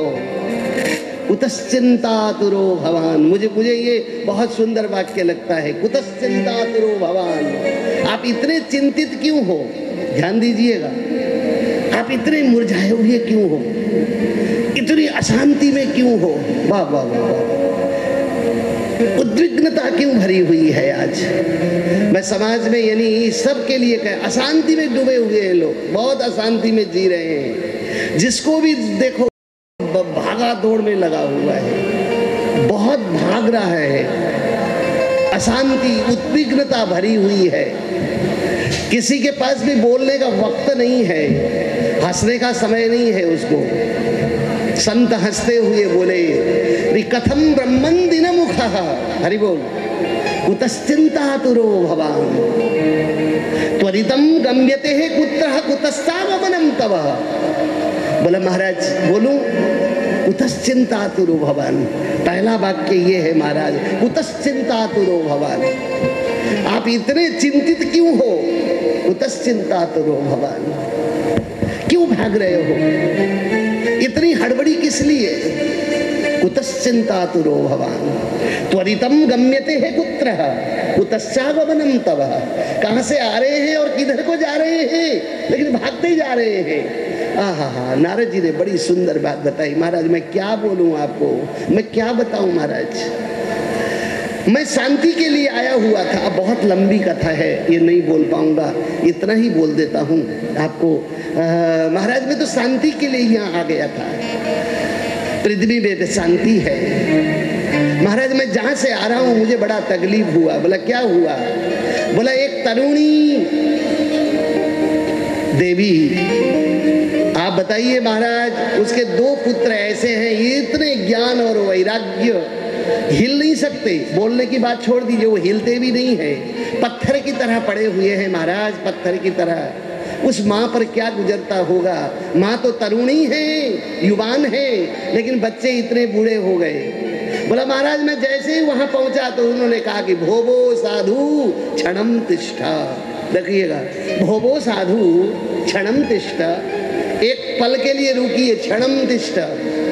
कुतश्चिंतातुरो भवान। मुझे ये बहुत सुंदर वाक्य लगता है, कुतश्चिंतातुरो भवान। आप इतने चिंतित क्यों हो? ध्यान दीजिएगा, आप इतने मुरझाए हुए क्यों हो, इतनी अशांति में क्यों हो? वाह वाह वाह वाह। उद्विग्नता क्यों भरी हुई है आज? मैं समाज में यानी सबके लिए कह, अशांति में डूबे हुए हैं लोग, बहुत अशांति में जी रहे हैं। जिसको भी देखो भागा दौड़ में लगा हुआ है, बहुत भाग रहा है, अशांति उद्विग्नता भरी हुई है। किसी के पास भी बोलने का वक्त नहीं है, हंसने का समय नहीं है उसको। संत हंसते हुए बोले, कथम ब्रह्मन दिन मुख, हरि बोल, कुतश्चिंता तुरो भवान, त्वरितम गम्यते है कुत्र कुतस्तावमनम तव। बोला महाराज बोलूं, कुतश्चिंता तुरो भवान, पहला वाक्य ये है महाराज, कुतश्चिंता तुरो भवान, आप इतने चिंतित क्यों हो? कुतश्चिंता तुरो भवान, क्यों भाग रहे हो? इतनी हड़बड़ी किस लिए? कुतश्चिंता तुरो भवान, त्वरितम गम्यते है कुत्र कुतश्चागमनम तव। कहां से आ रहे हैं और किधर को जा रहे हैं, लेकिन भागते ही जा रहे हैं। आहा, नारद जी ने बड़ी सुंदर बात बताई। महाराज मैं क्या बोलूं आपको, मैं क्या बताऊं महाराज। मैं शांति के लिए आया हुआ था, अब बहुत लंबी कथा है, ये नहीं बोल पाऊंगा, इतना ही बोल देता हूं आपको। महाराज मैं तो शांति के लिए यहाँ आ गया था, पृथ्वी में शांति है। महाराज मैं जहां से आ रहा हूं मुझे बड़ा तकलीफ हुआ। बोला क्या हुआ? बोला एक तरुणी देवी, आप बताइए महाराज, उसके 2 पुत्र ऐसे हैं, इतने ज्ञान और वैराग्य, हिल नहीं सकते, बोलने की बात छोड़ दीजिए, वो हिलते भी नहीं है, पत्थर की तरह पड़े हुए हैं महाराज, पत्थर की तरह। उस माँ पर क्या गुजरता होगा? माँ तो तरुणी है, युवान है, लेकिन बच्चे इतने बूढ़े हो गए। बोला महाराज मैं जैसे ही वहां पहुंचा तो उन्होंने कहा कि भोबो साधु क्षणम तिष्ठा। देखिएगा, भोबो साधु क्षणम तिष्ठा, एक पल के लिए रुकिए, क्षणम तिष्ठा,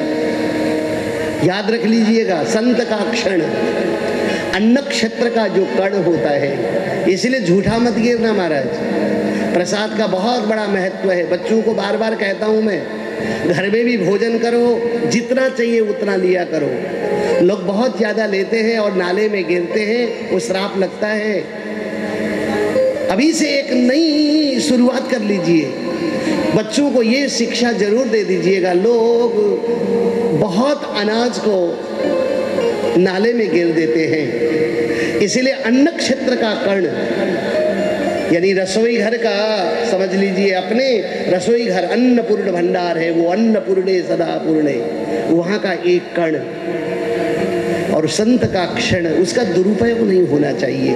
याद रख लीजिएगा। संत का क्षण अन्न क्षेत्र का जो कण होता है, इसलिए झूठा मत गिरना महाराज। प्रसाद का बहुत बड़ा महत्व है, बच्चों को बार बार कहता हूं मैं, घर में भी भोजन करो, जितना चाहिए उतना लिया करो। लोग बहुत ज्यादा लेते हैं और नाले में गिरते हैं, वो श्राप लगता है। अभी से एक नई शुरुआत कर लीजिए, बच्चों को ये शिक्षा जरूर दे दीजिएगा। लोग बहुत अनाज को नाले में गिर देते हैं, इसीलिए अन्न क्षेत्र का कण यानी रसोई घर का समझ लीजिए, अपने रसोई घर अन्नपूर्ण भंडार है, वो अन्नपूर्णे सदा पूर्णे, वहां का एक कण और संत का क्षण, उसका दुरुपयोग नहीं होना चाहिए।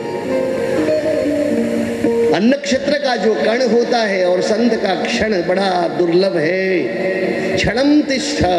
अन्न क्षेत्र का जो कण होता है और संत का क्षण बड़ा दुर्लभ है। क्षणम तिष्ठा,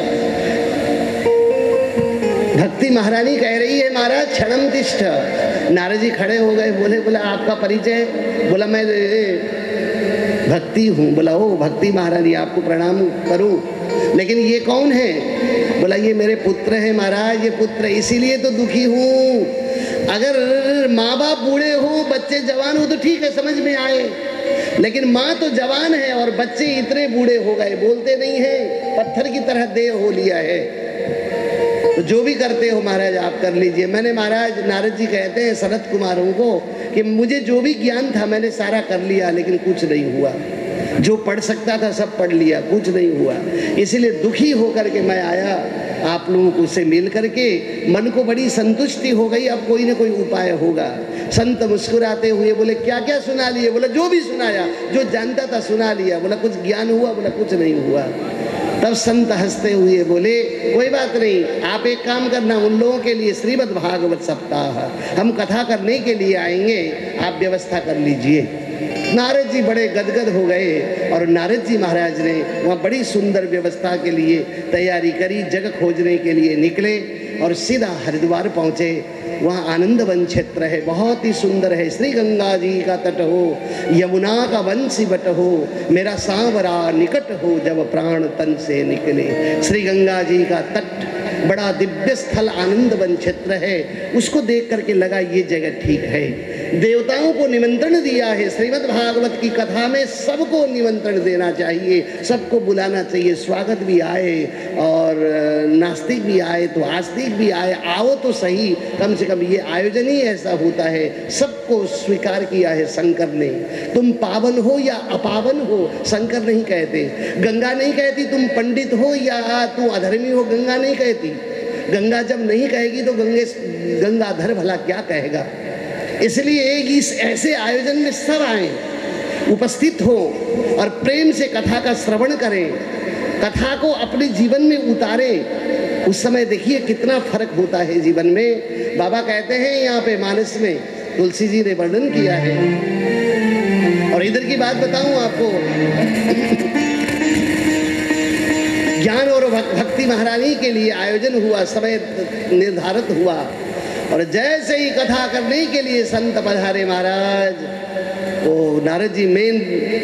भक्ति महारानी कह रही है महाराज क्षणम तिष्ठा। नारद जी खड़े हो गए, बोले बोला आपका परिचय? बोला मैं भक्ति हूँ। बोला ओ भक्ति महारानी, आपको प्रणाम करूं, लेकिन ये कौन है? बोला ये मेरे पुत्र हैं महाराज, ये पुत्र, इसीलिए तो दुखी हूँ। अगर माँ बाप बूढ़े हो, बच्चे जवान हो तो ठीक है, समझ में आए, लेकिन माँ तो जवान है और बच्चे इतने बूढ़े हो गए, बोलते नहीं है, पत्थर की तरह देह हो लिया है। तो जो भी करते हो महाराज आप कर लीजिए। मैंने महाराज, नारद जी कहते हैं सनत कुमारों को कि मुझे जो भी ज्ञान था मैंने सारा कर लिया, लेकिन कुछ नहीं हुआ। जो पढ़ सकता था सब पढ़ लिया, कुछ नहीं हुआ। इसीलिए दुखी होकर के मैं आया आप लोगों से मिल करके, मन को बड़ी संतुष्टि हो गई। अब कोई ना कोई उपाय होगा। संत मुस्कुराते हुए बोले क्या क्या सुना लिए? बोला जो भी सुनाया, जो जानता था सुना लिया। बोला कुछ ज्ञान हुआ? बोला कुछ नहीं हुआ। तब संत हंसते हुए बोले कोई बात नहीं, आप एक काम करना, उन लोगों के लिए श्रीमद् भागवत सप्ताह हम कथा करने के लिए आएंगे, आप व्यवस्था कर लीजिए। नारद जी बड़े गदगद हो गए और नारद जी महाराज ने वहाँ बड़ी सुंदर व्यवस्था के लिए तैयारी करी। जगह खोजने के लिए निकले और सीधा हरिद्वार पहुँचे। वहाँ आनंदवन क्षेत्र है, बहुत ही सुंदर है। श्री गंगा जी का तट हो, यमुना का वंशी बट हो, मेरा सांवरा निकट हो, जब प्राण तन से निकले। श्री गंगा जी का तट बड़ा दिव्य स्थल आनंदवन क्षेत्र है। उसको देख करके लगा ये जगह ठीक है। देवताओं को निमंत्रण दिया है। श्रीमद् भागवत की कथा में सबको निमंत्रण देना चाहिए, सबको बुलाना चाहिए। स्वागत भी आए और नास्तिक भी आए तो आस्तिक भी आए, आओ तो सही, कम से कम ये आयोजन ही ऐसा होता है। सबको स्वीकार किया है शंकर ने। तुम पावन हो या अपावन हो, शंकर नहीं कहते। गंगा नहीं कहती तुम पंडित हो या तू अधर्मी हो, गंगा नहीं कहती। गंगा जब नहीं कहेगी तो गंगाधर भला क्या कहेगा। इसलिए इस ऐसे आयोजन में सब आए, उपस्थित हो और प्रेम से कथा का श्रवण करें, कथा को अपने जीवन में उतारें। उस समय देखिए कितना फर्क होता है जीवन में। बाबा कहते हैं यहाँ पे मानस में, तुलसी जी ने वर्णन किया है। और इधर की बात बताऊं आपको, ज्ञान और भक्ति महारानी के लिए आयोजन हुआ, समय निर्धारित हुआ और जैसे ही कथा करने के लिए संत पधारे महाराज, वो नारद जी मेन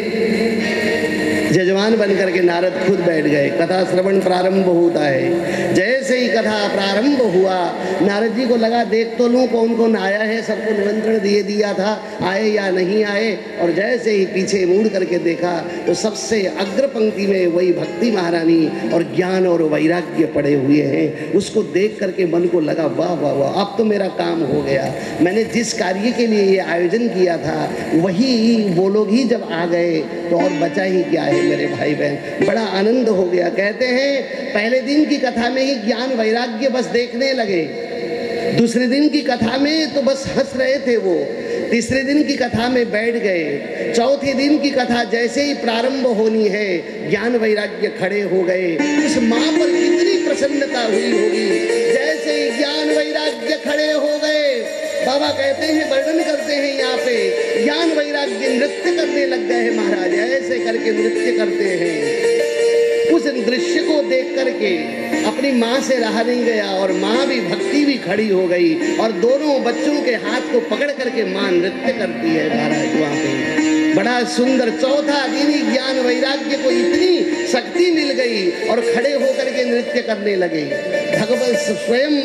जजमान बन करके नारद खुद बैठ गए। कथा श्रवण प्रारंभ होता है। जैसे ही कथा प्रारंभ हुआ, नारद जी को लगा देख तो लूं कौन कौन आया है, सबको निमंत्रण दिया था, आए या नहीं आए। और जैसे ही पीछे मुड़ करके देखा तो सबसे अग्र पंक्ति में वही भक्ति महारानी और ज्ञान और वैराग्य पड़े हुए हैं। उसको देख करके मन को लगा वाह वाह वाह, अब तो मेरा काम हो गया। मैंने जिस कार्य के लिए ये आयोजन किया था वही वो लोग ही जब आ गए तो और बचा ही क्या है मेरे भाई बहन। बड़ा आनंद हो गया। कहते हैं पहले दिन की कथा में ही ज्ञान वैराग्य बस देखने लगे, दूसरे दिन की कथा में तो बस हंस रहे थे वो, तीसरे दिन की कथा में बैठ गए, चौथे दिन की कथा जैसे ही प्रारंभ होनी है ज्ञान वैराग्य खड़े हो गए। उस माँ पर कितनी प्रसन्नता हुई होगी। जैसे ही ज्ञान वैराग्य खड़े हो गए, बाबा कहते हैं, वर्णन करते हैं यहाँ पे, ज्ञान वैराग्य नृत्य करने लग गए हैं महाराज। ऐसे करके नृत्य करते हैं। उस दृश्य को देख करके अपनी माँ से रहा नहीं गया और माँ भी भक्ति भी खड़ी हो गई और दोनों बच्चों के हाथ को पकड़ करके माँ नृत्य करती है महाराज वहाँ पे। बड़ा सुंदर। चौथा दिन ही ज्ञान वैराग्य को इतनी शक्ति मिल गई और खड़े होकर के नृत्य करने लगे। भगवान स्वयं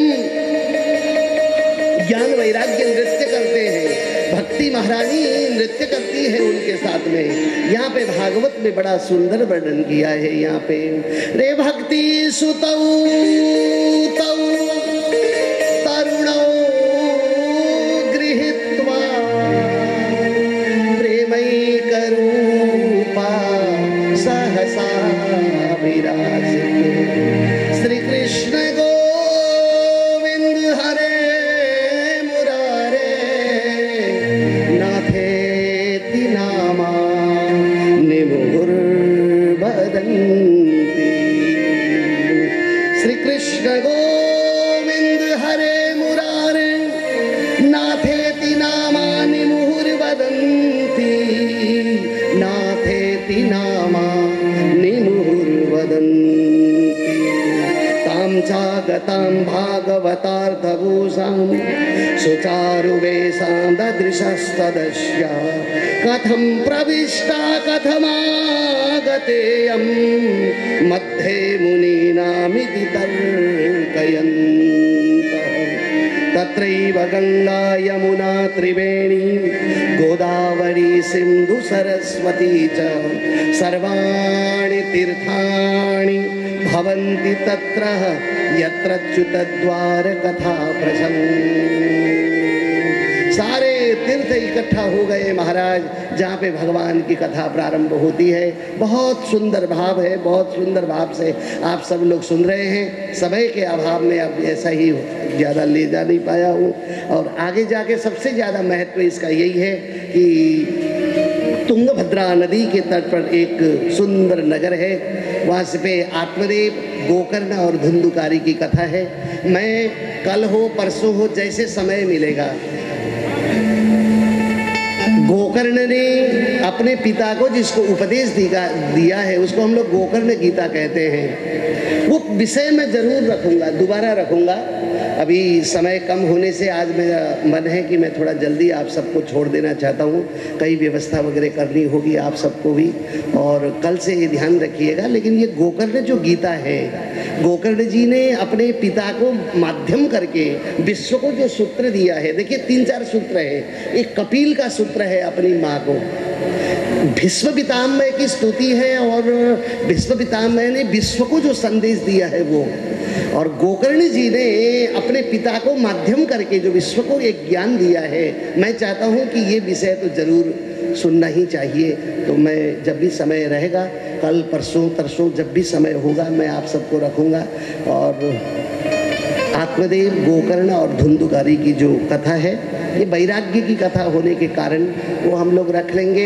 ज्ञान वैराग्य नृत्य करते हैं, भक्ति महारानी नृत्य करती है उनके साथ में। यहाँ पे भागवत में बड़ा सुंदर वर्णन किया है। यहाँ पे रे भक्ति सुतौ तौ तरुणौ गृहीत्वा प्रेमैक रूपा सहसा विराजिते श्री कृष्ण गोविंद हरे श्री कृष्ण गोविंद हरे मुरारे नाथेति नामानि मुहुर्वदन्ति, नाथेति नामानि मुहुर्वदन्ति। तां चागतां भागवतार्थभूषां सुचारुवेशां ददृशस्तदस्या कथं प्रविष्टा कथमागतेयं मध्ये मुनीनामिति तर्कयन्तः। तत्रैव गंगा यमुना त्रिवेणी गोदावरी सिंधु सरस्वती च सर्वाणि तीर्थानि भवन्ति तत्र यत्रच्युतद्वार कथा प्रसंग। सारे तीर्थ इकट्ठा हो गए महाराज जहाँ पे भगवान की कथा प्रारंभ होती है। बहुत सुंदर भाव है, बहुत सुंदर भाव से आप सब लोग सुन रहे हैं। समय के अभाव में अब ऐसा ही ज़्यादा ले जा नहीं पाया हूँ। और आगे जाके सबसे ज़्यादा महत्व इसका यही है कि तुंगभद्रा नदी के तट पर एक सुंदर नगर है, वहाँ से पे आत्मदेव, गोकर्ण और धुंधुकारी की कथा है। मैं कल हो परसों हो जैसे समय मिलेगा गोकर्ण ने अपने पिता को जिसको उपदेश दिया है उसको हम लोग गोकर्ण गीता कहते हैं। वो विषय मैं जरूर रखूंगा, दोबारा रखूंगा। अभी समय कम होने से आज मेरा मन है कि मैं थोड़ा जल्दी आप सबको छोड़ देना चाहता हूँ। कई व्यवस्था वगैरह करनी होगी आप सबको भी, और कल से ये ध्यान रखिएगा। लेकिन ये गोकर्ण जो गीता है, गोकर्ण जी ने अपने पिता को माध्यम करके विश्व को जो सूत्र दिया है, देखिए 3-4 सूत्र है। एक कपिल का सूत्र है अपनी माँ को, भीष्म पितामह की स्तुति है, और भीष्म पितामह ने विश्व को जो संदेश दिया है वो, और गोकर्ण जी ने अपने पिता को माध्यम करके जो विश्व को एक ज्ञान दिया है। मैं चाहता हूँ कि ये विषय तो जरूर सुनना ही चाहिए। तो मैं जब भी समय रहेगा, कल परसों तरसों जब भी समय होगा, मैं आप सबको रखूँगा। और आत्मदेव, गोकर्ण और धुंधुकारी की जो कथा है, ये वैराग्य की कथा होने के कारण वो हम लोग रख लेंगे।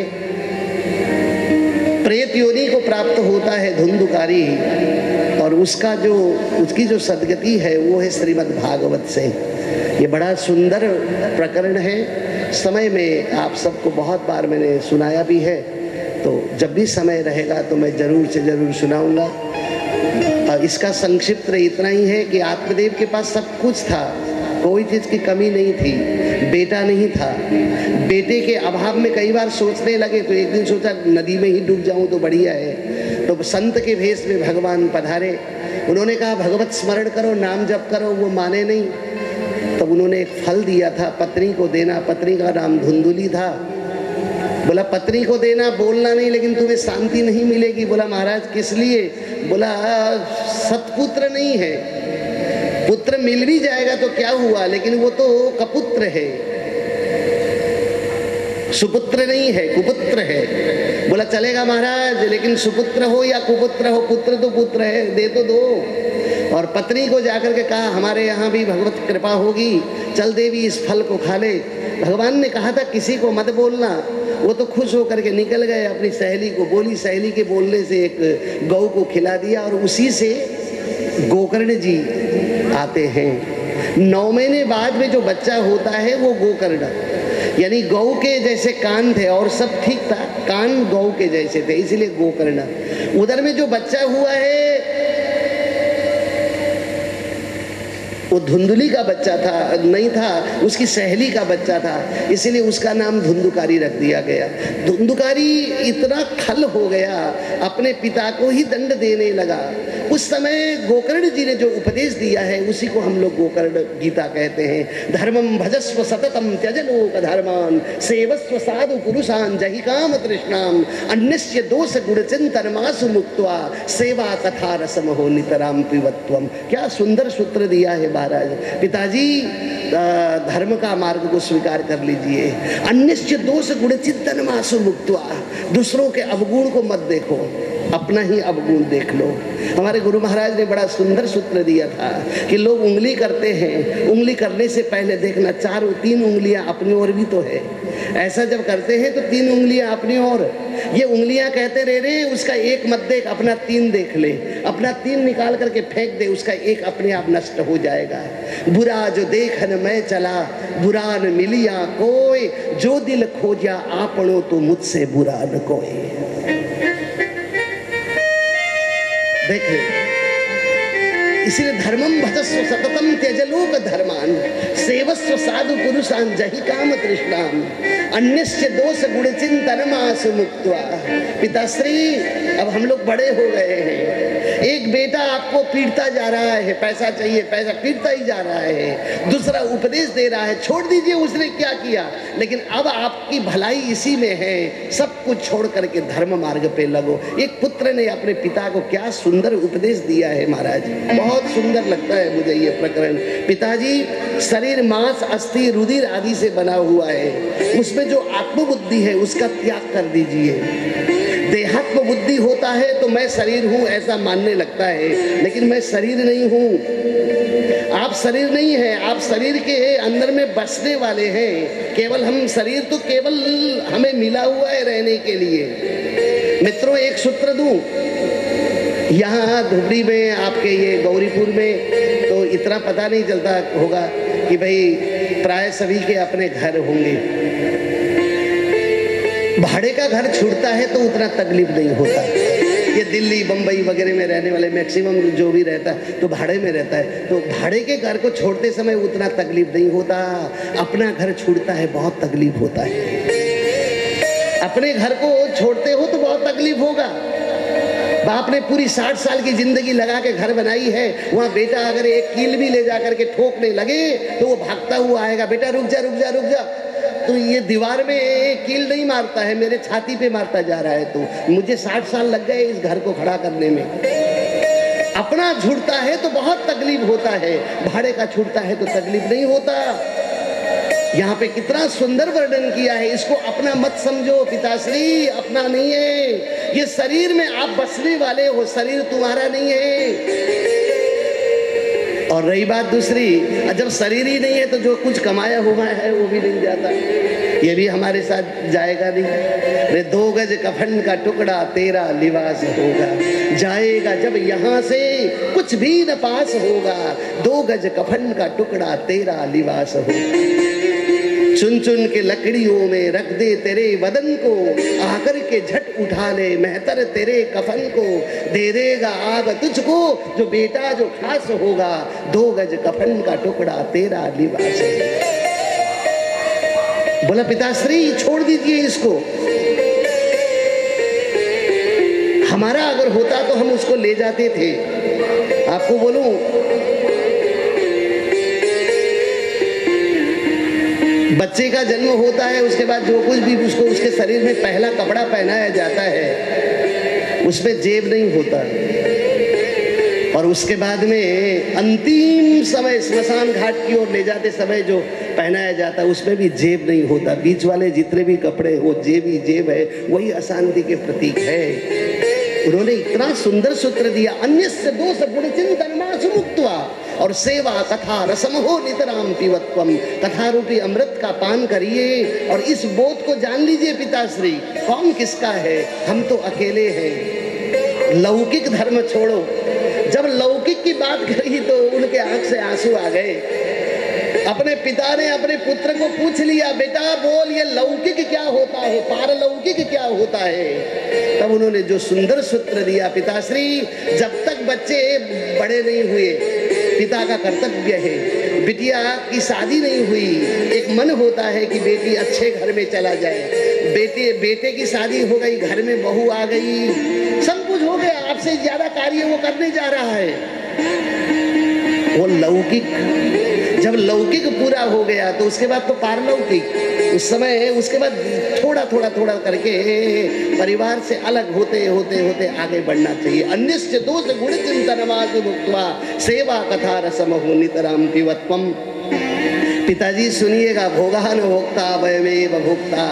प्रेत योनि को प्राप्त होता है धुंधुकारी, और उसकी जो सदगति है वो है श्रीमद् भागवत से। ये बड़ा सुंदर प्रकरण है। समय में आप सबको बहुत बार मैंने सुनाया भी है, तो जब भी समय रहेगा तो मैं जरूर से जरूर सुनाऊंगा। इसका संक्षिप्त इतना ही है कि आत्मदेव के पास सब कुछ था, कोई चीज़ की कमी नहीं थी, बेटा नहीं था। बेटे के अभाव में कई बार सोचने लगे, तो एक दिन सोचा नदी में ही डूब जाऊं तो बढ़िया है। तो संत के भेष में भगवान पधारे। उन्होंने कहा भगवत स्मरण करो, नाम जप करो। वो माने नहीं। तब उन्होंने एक फल दिया था पत्नी को देना। पत्नी का नाम धुंधुली था। बोला पत्नी को देना, बोलना नहीं, लेकिन तुम्हें शांति नहीं मिलेगी। बोला महाराज किस लिए? बोला सतपुत्र नहीं है, पुत्र मिल भी जाएगा तो क्या हुआ, लेकिन वो तो कपुत्र है, सुपुत्र नहीं है, कुपुत्र है। बोला चलेगा महाराज, लेकिन सुपुत्र हो या कुपुत्र हो, पुत्र तो पुत्र है, दे तो दो। और पत्नी को जाकर के कहा हमारे यहाँ भी भगवत कृपा होगी, चल देवी इस फल को खा ले। भगवान ने कहा था किसी को मत बोलना। वो तो खुश होकर के निकल गए, अपनी सहेली को बोली, सहेली के बोलने से एक गौ को खिला दिया, और उसी से गोकर्ण जी आते हैं। 9 महीने बाद में जो बच्चा होता है वो गोकर्ण, यानी गौ के जैसे कान थे और सब ठीक था, कान गौ के जैसे थे, इसलिए गोकर्ण। उधर में जो बच्चा हुआ है वो धुंधुली का बच्चा था, नहीं था, उसकी सहेली का बच्चा था, इसीलिए उसका नाम धुंधुकारी रख दिया गया। धुंधुकारी इतना खल हो गया, अपने पिता को ही दंड देने लगा। उस समय गोकर्ण जी ने जो उपदेश दिया है उसी को हम लोग गोकर्ण गीता कहते हैं। धर्मम भजस्व सततम त्यज लोक धर्मान, सेवस्व साधु पुरुषान जहि काम तृष्णाम, अन्यस्य दोष गुण चिंतन मासु मुक्त्वा, सेवा कथा रसम हो नितराम पिबत्वम। क्या सुंदर सूत्र दिया है महाराज। पिताजी धर्म का मार्ग को स्वीकार कर लीजिए। अन्यस्य दोष गुण चिंतन मासु मुक्त्वा, दूसरों के अवगुण को मत देखो, अपना ही अवगुण देख लो। हमारे गुरु महाराज ने बड़ा सुंदर सूत्र दिया था कि लोग उंगली करते हैं, उंगली करने से पहले देखना 3 उंगलियां अपनी ओर भी तो है। ऐसा जब करते हैं तो 3 उंगलियां अपनी ओर, ये उंगलियां कहते रह रहे, उसका एक मत देख, अपना 3 देख ले, अपना 3 निकाल करके फेंक दे, उसका एक अपने आप नष्ट हो जाएगा। बुरा जो देखन मैं चला, बुरा न मिलिया कोई, जो दिल खोजा आपनो तो मुझसे बुरा न कोई। देखे, इसलिए धर्मम भजस्व सततम त्यज लोक धर्मान, सेवस्व साधु पुरुषान जहि काम तृष्णाम, अन्यस्य दोष गुण चिंतन मासु मुक्त्वा। पिताश्री, अब हम लोग बड़े हो गए हैं, एक बेटा आपको पीटता जा रहा है, पैसा चाहिए, पैसा पीटता ही जा रहा है, दूसरा उपदेश दे रहा है, छोड़ दीजिए उसने क्या किया, लेकिन अब आपकी भलाई इसी में है, सब कुछ छोड़ करके धर्म मार्ग पे लगो। एक पुत्र ने अपने पिता को क्या सुंदर उपदेश दिया है महाराज, बहुत सुंदर लगता है मुझे ये प्रकरण। पिताजी, शरीर मांस अस्थि रुधिर आदि से बना हुआ है, उसमें जो आत्मबुद्धि है उसका त्याग कर दीजिए। देहात्म बुद्धि होता है तो मैं शरीर हूं ऐसा मानने लगता है, लेकिन मैं शरीर नहीं हूं। आप शरीर नहीं है, आप शरीर के अंदर में बसने वाले हैं। केवल हम शरीर तो केवल हमें मिला हुआ है रहने के लिए। मित्रों, एक सूत्र दूं, यहाँ धुबरी में, आपके ये गौरीपुर में तो इतना पता नहीं चलता होगा कि भाई प्राय सभी के अपने घर होंगे। भाड़े का घर छूटता है तो उतना तकलीफ नहीं होता। ये दिल्ली बम्बई वगैरह में रहने वाले मैक्सिमम जो भी रहता है तो भाड़े में रहता है, तो भाड़े के घर को छोड़ते समय उतना तकलीफ नहीं होता। अपना घर छूटता है बहुत तकलीफ होता है। अपने घर को छोड़ते हो तो बहुत तकलीफ होगा। बाप ने पूरी 60 साल की जिंदगी लगा के घर बनाई है, वहाँ बेटा अगर एक कील भी ले जा करके ठोकने लगे तो वो भागता हुआ आएगा, बेटा रुक जा रुक जा रुक जा। तो ये दीवार में कील नहीं मारता है, मेरे छाती पे मारता जा रहा है। तो मुझे 60 साल लग गए इस घर को खड़ा करने में। अपना छूटता है तो बहुत तकलीफ होता है, भाड़े का छूटता है तो तकलीफ नहीं होता। यहाँ पे कितना सुंदर वर्णन किया है। इसको अपना मत समझो पिताश्री, अपना नहीं है। ये शरीर में आप बसने वाले हो, शरीर तुम्हारा नहीं है। और रही बात दूसरी, जब शरीर ही नहीं है तो जो कुछ कमाया हुआ है वो भी नहीं जाता, ये भी हमारे साथ जाएगा नहीं। रे 2 गज कफन का टुकड़ा तेरा लिबास होगा, जाएगा जब यहाँ से कुछ भी न पास होगा। 2 गज कफन का टुकड़ा तेरा लिबास होगा। चुन चुन के लकड़ियों में रख दे तेरे बदन को, आकर के झट उठा ले मेहतर तेरे कफन को। दे देगा आग तुझको जो बेटा जो खास होगा, 2 गज कफन का टुकड़ा तेरा लिबास है। बोला पिताश्री छोड़ दीजिए इसको। हमारा अगर होता तो हम उसको ले जाते थे। आपको बोलूं, बच्चे का जन्म होता है, उसके बाद जो कुछ भी उसको उसके शरीर में पहला कपड़ा पहनाया जाता है उसमें जेब नहीं होता, और उसके बाद में अंतिम समय स्मशान घाट की ओर ले जाते समय जो पहनाया जाता है उसमें भी जेब नहीं होता। बीच वाले जितने भी कपड़े वो जेब ही जेब है, वही अशांति के प्रतीक है। उन्होंने इतना सुंदर सूत्र दिया, अन्यस्य दोष गुण चिंतनमासु मुक्त्वा, और सेवा कथा रसमहो नितराम पिबत्वम। कथा रूपी अमृत का पान करिए और इस बोध को जान लीजिए पिताश्री, कौन किसका है, हम तो अकेले हैं। लौकिक धर्म छोड़ो। जब लौकिक की बात करी तो उनके आंख से आंसू आ गए। अपने पिता ने अपने पुत्र को पूछ लिया, बेटा बोल ये लौकिक क्या होता है, पारलौकिक क्या होता है। तब उन्होंने जो सुंदर सूत्र दिया, पिताश्री जब तक बच्चे बड़े नहीं हुए पिता का कर्तव्य है। बिटिया की शादी नहीं हुई, एक मन होता है कि बेटी अच्छे घर में चला जाए। बेटे की शादी हो गई, घर में बहू आ गई, सब कुछ हो गया, आपसे ज्यादा कार्य वो करने जा रहा है। वो लौकिक, जब लौकिक पूरा हो गया तो उसके बाद तो पारलौकिक। उस समय उसके बाद थोड़ा थोड़ा थोड़ा करके परिवार से अलग होते होते होते आगे बढ़ना चाहिए। अन्यस्य दोष गुण चिंतनमासु मुक्त्वा सेवा कथा रसमहो नितराम पिबत्वम। पिताजी सुनिएगा, भोगा न भोक्ता वयमेव भोक्ता।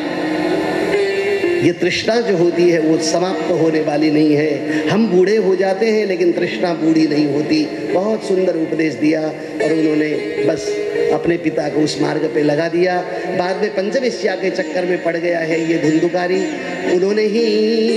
ये तृष्णा जो होती है वो समाप्त होने वाली नहीं है। हम बूढ़े हो जाते हैं लेकिन तृष्णा बूढ़ी नहीं होती। बहुत सुंदर उपदेश दिया और उन्होंने बस अपने पिता को उस मार्ग पे लगा दिया। बाद में पंचविष्या के चक्कर में पड़ गया है ये धुंधुकारी। उन्होंने ही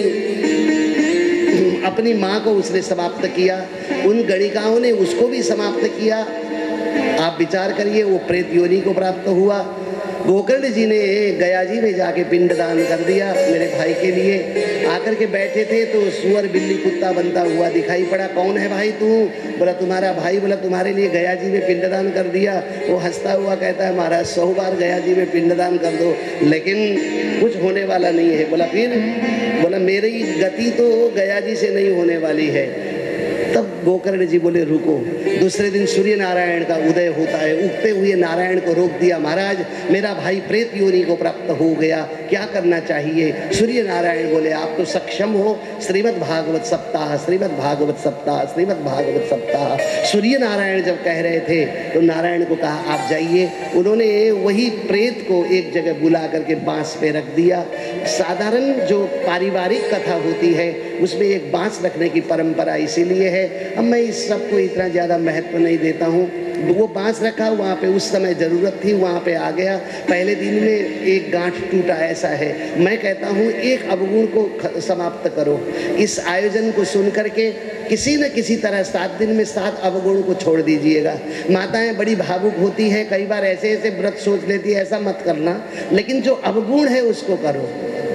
अपनी माँ को उसने समाप्त किया, उन गणिकाओं ने उसको भी समाप्त किया। आप विचार करिए, वो प्रेत योनि को प्राप्त हुआ। गोकर्ण जी ने गया जी में जाके पिंडदान कर दिया मेरे भाई के लिए। आकर के बैठे थे तो सुअर बिल्ली कुत्ता बनता हुआ दिखाई पड़ा। कौन है भाई तू? बोला तुम्हारा भाई। बोला तुम्हारे लिए गया जी में पिंडदान कर दिया। वो हंसता हुआ कहता है महाराज 100 बार गया जी में पिंडदान कर दो लेकिन कुछ होने वाला नहीं है। बोला फिर? बोला मेरी गति तो गया जी से नहीं होने वाली है। तब गोकर्ण जी बोले रुको। दूसरे दिन सूर्य नारायण का उदय होता है। उगते हुए नारायण को रोक दिया, महाराज मेरा भाई प्रेत योनि को प्राप्त हो गया, क्या करना चाहिए? सूर्य नारायण बोले आप तो सक्षम हो, श्रीमद् भागवत सप्ताह, श्रीमद् भागवत सप्ताह, श्रीमद् भागवत सप्ताह। सूर्य नारायण जब कह रहे थे तो नारायण को कहा आप जाइए। उन्होंने वही प्रेत को एक जगह बुला करके बांस पे रख दिया। साधारण जो पारिवारिक कथा होती है उसमें एक बांस रखने की परंपरा इसीलिए है। अब मैं इस सब को इतना ज़्यादा महत्व नहीं देता हूँ। वो बांस रखा वहाँ पे, उस समय ज़रूरत थी, वहाँ पे आ गया। पहले दिन में एक गांठ टूटा, ऐसा है। मैं कहता हूँ एक अवगुण को समाप्त करो। इस आयोजन को सुन करके किसी न किसी तरह 7 दिन में 7 अवगुण को छोड़ दीजिएगा। माताएं बड़ी भावुक होती हैं, कई बार ऐसे ऐसे व्रत सोच लेती है, ऐसा मत करना, लेकिन जो अवगुण है उसको करो।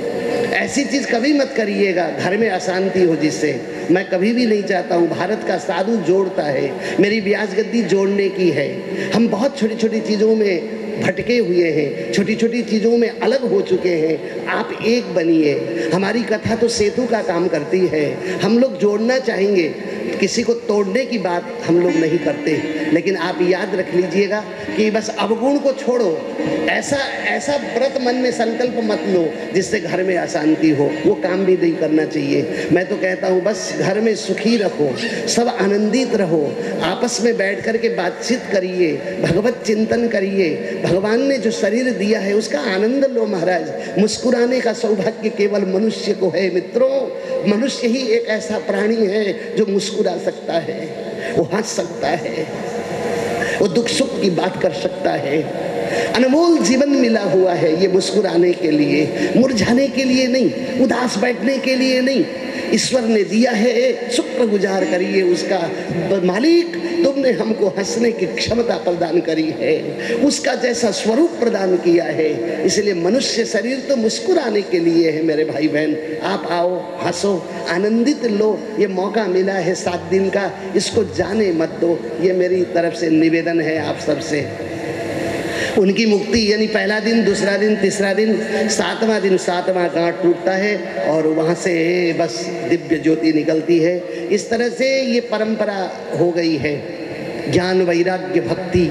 ऐसी चीज कभी मत करिएगा घर में अशांति हो जिससे। मैं कभी भी नहीं चाहता हूँ। भारत का साधु जोड़ता है, मेरी व्यास गद्दी जोड़ने की है। हम बहुत छोटी छोटी चीजों में भटके हुए हैं, छोटी छोटी चीजों में अलग हो चुके हैं। आप एक बनिए। हमारी कथा तो सेतु का काम करती है। हम लोग जोड़ना चाहेंगे, किसी को तोड़ने की बात हम लोग नहीं करते। लेकिन आप याद रख लीजिएगा कि बस अवगुण को छोड़ो। ऐसा ऐसा व्रत मन में संकल्प मत लो जिससे घर में अशांति हो, वो काम भी नहीं करना चाहिए। मैं तो कहता हूँ बस घर में सुखी रहो, सब आनंदित रहो, आपस में बैठ कर के बातचीत करिए, भगवत चिंतन करिए। भगवान ने जो शरीर दिया है उसका आनंद लो महाराज। मुस्कुराने का सौभाग्य केवल मनुष्य को है मित्रों। मनुष्य ही एक ऐसा प्राणी है जो मुस्कुरा सकता है, वो हंस सकता है, वो दुख सुख की बात कर सकता है। अनमोल जीवन मिला हुआ है ये मुस्कुराने के लिए, मुरझाने के लिए नहीं, उदास बैठने के लिए नहीं। ईश्वर ने दिया है, शुक्र गुजार करिए उसका। मालिक तुमने हमको हंसने की क्षमता प्रदान करी है, उसका जैसा स्वरूप प्रदान किया है। इसलिए मनुष्य शरीर तो मुस्कुराने के लिए है। मेरे भाई बहन, आप आओ, हंसो, आनंदित लो। ये मौका मिला है 7 दिन का, इसको जाने मत दो। ये मेरी तरफ से निवेदन है आप सबसे। उनकी मुक्ति यानी पहला दिन, दूसरा दिन, तीसरा दिन, 7वां दिन 7वां गांठ टूटता है और वहाँ से बस दिव्य ज्योति निकलती है। इस तरह से ये परंपरा हो गई है। ज्ञान वैराग्य भक्ति,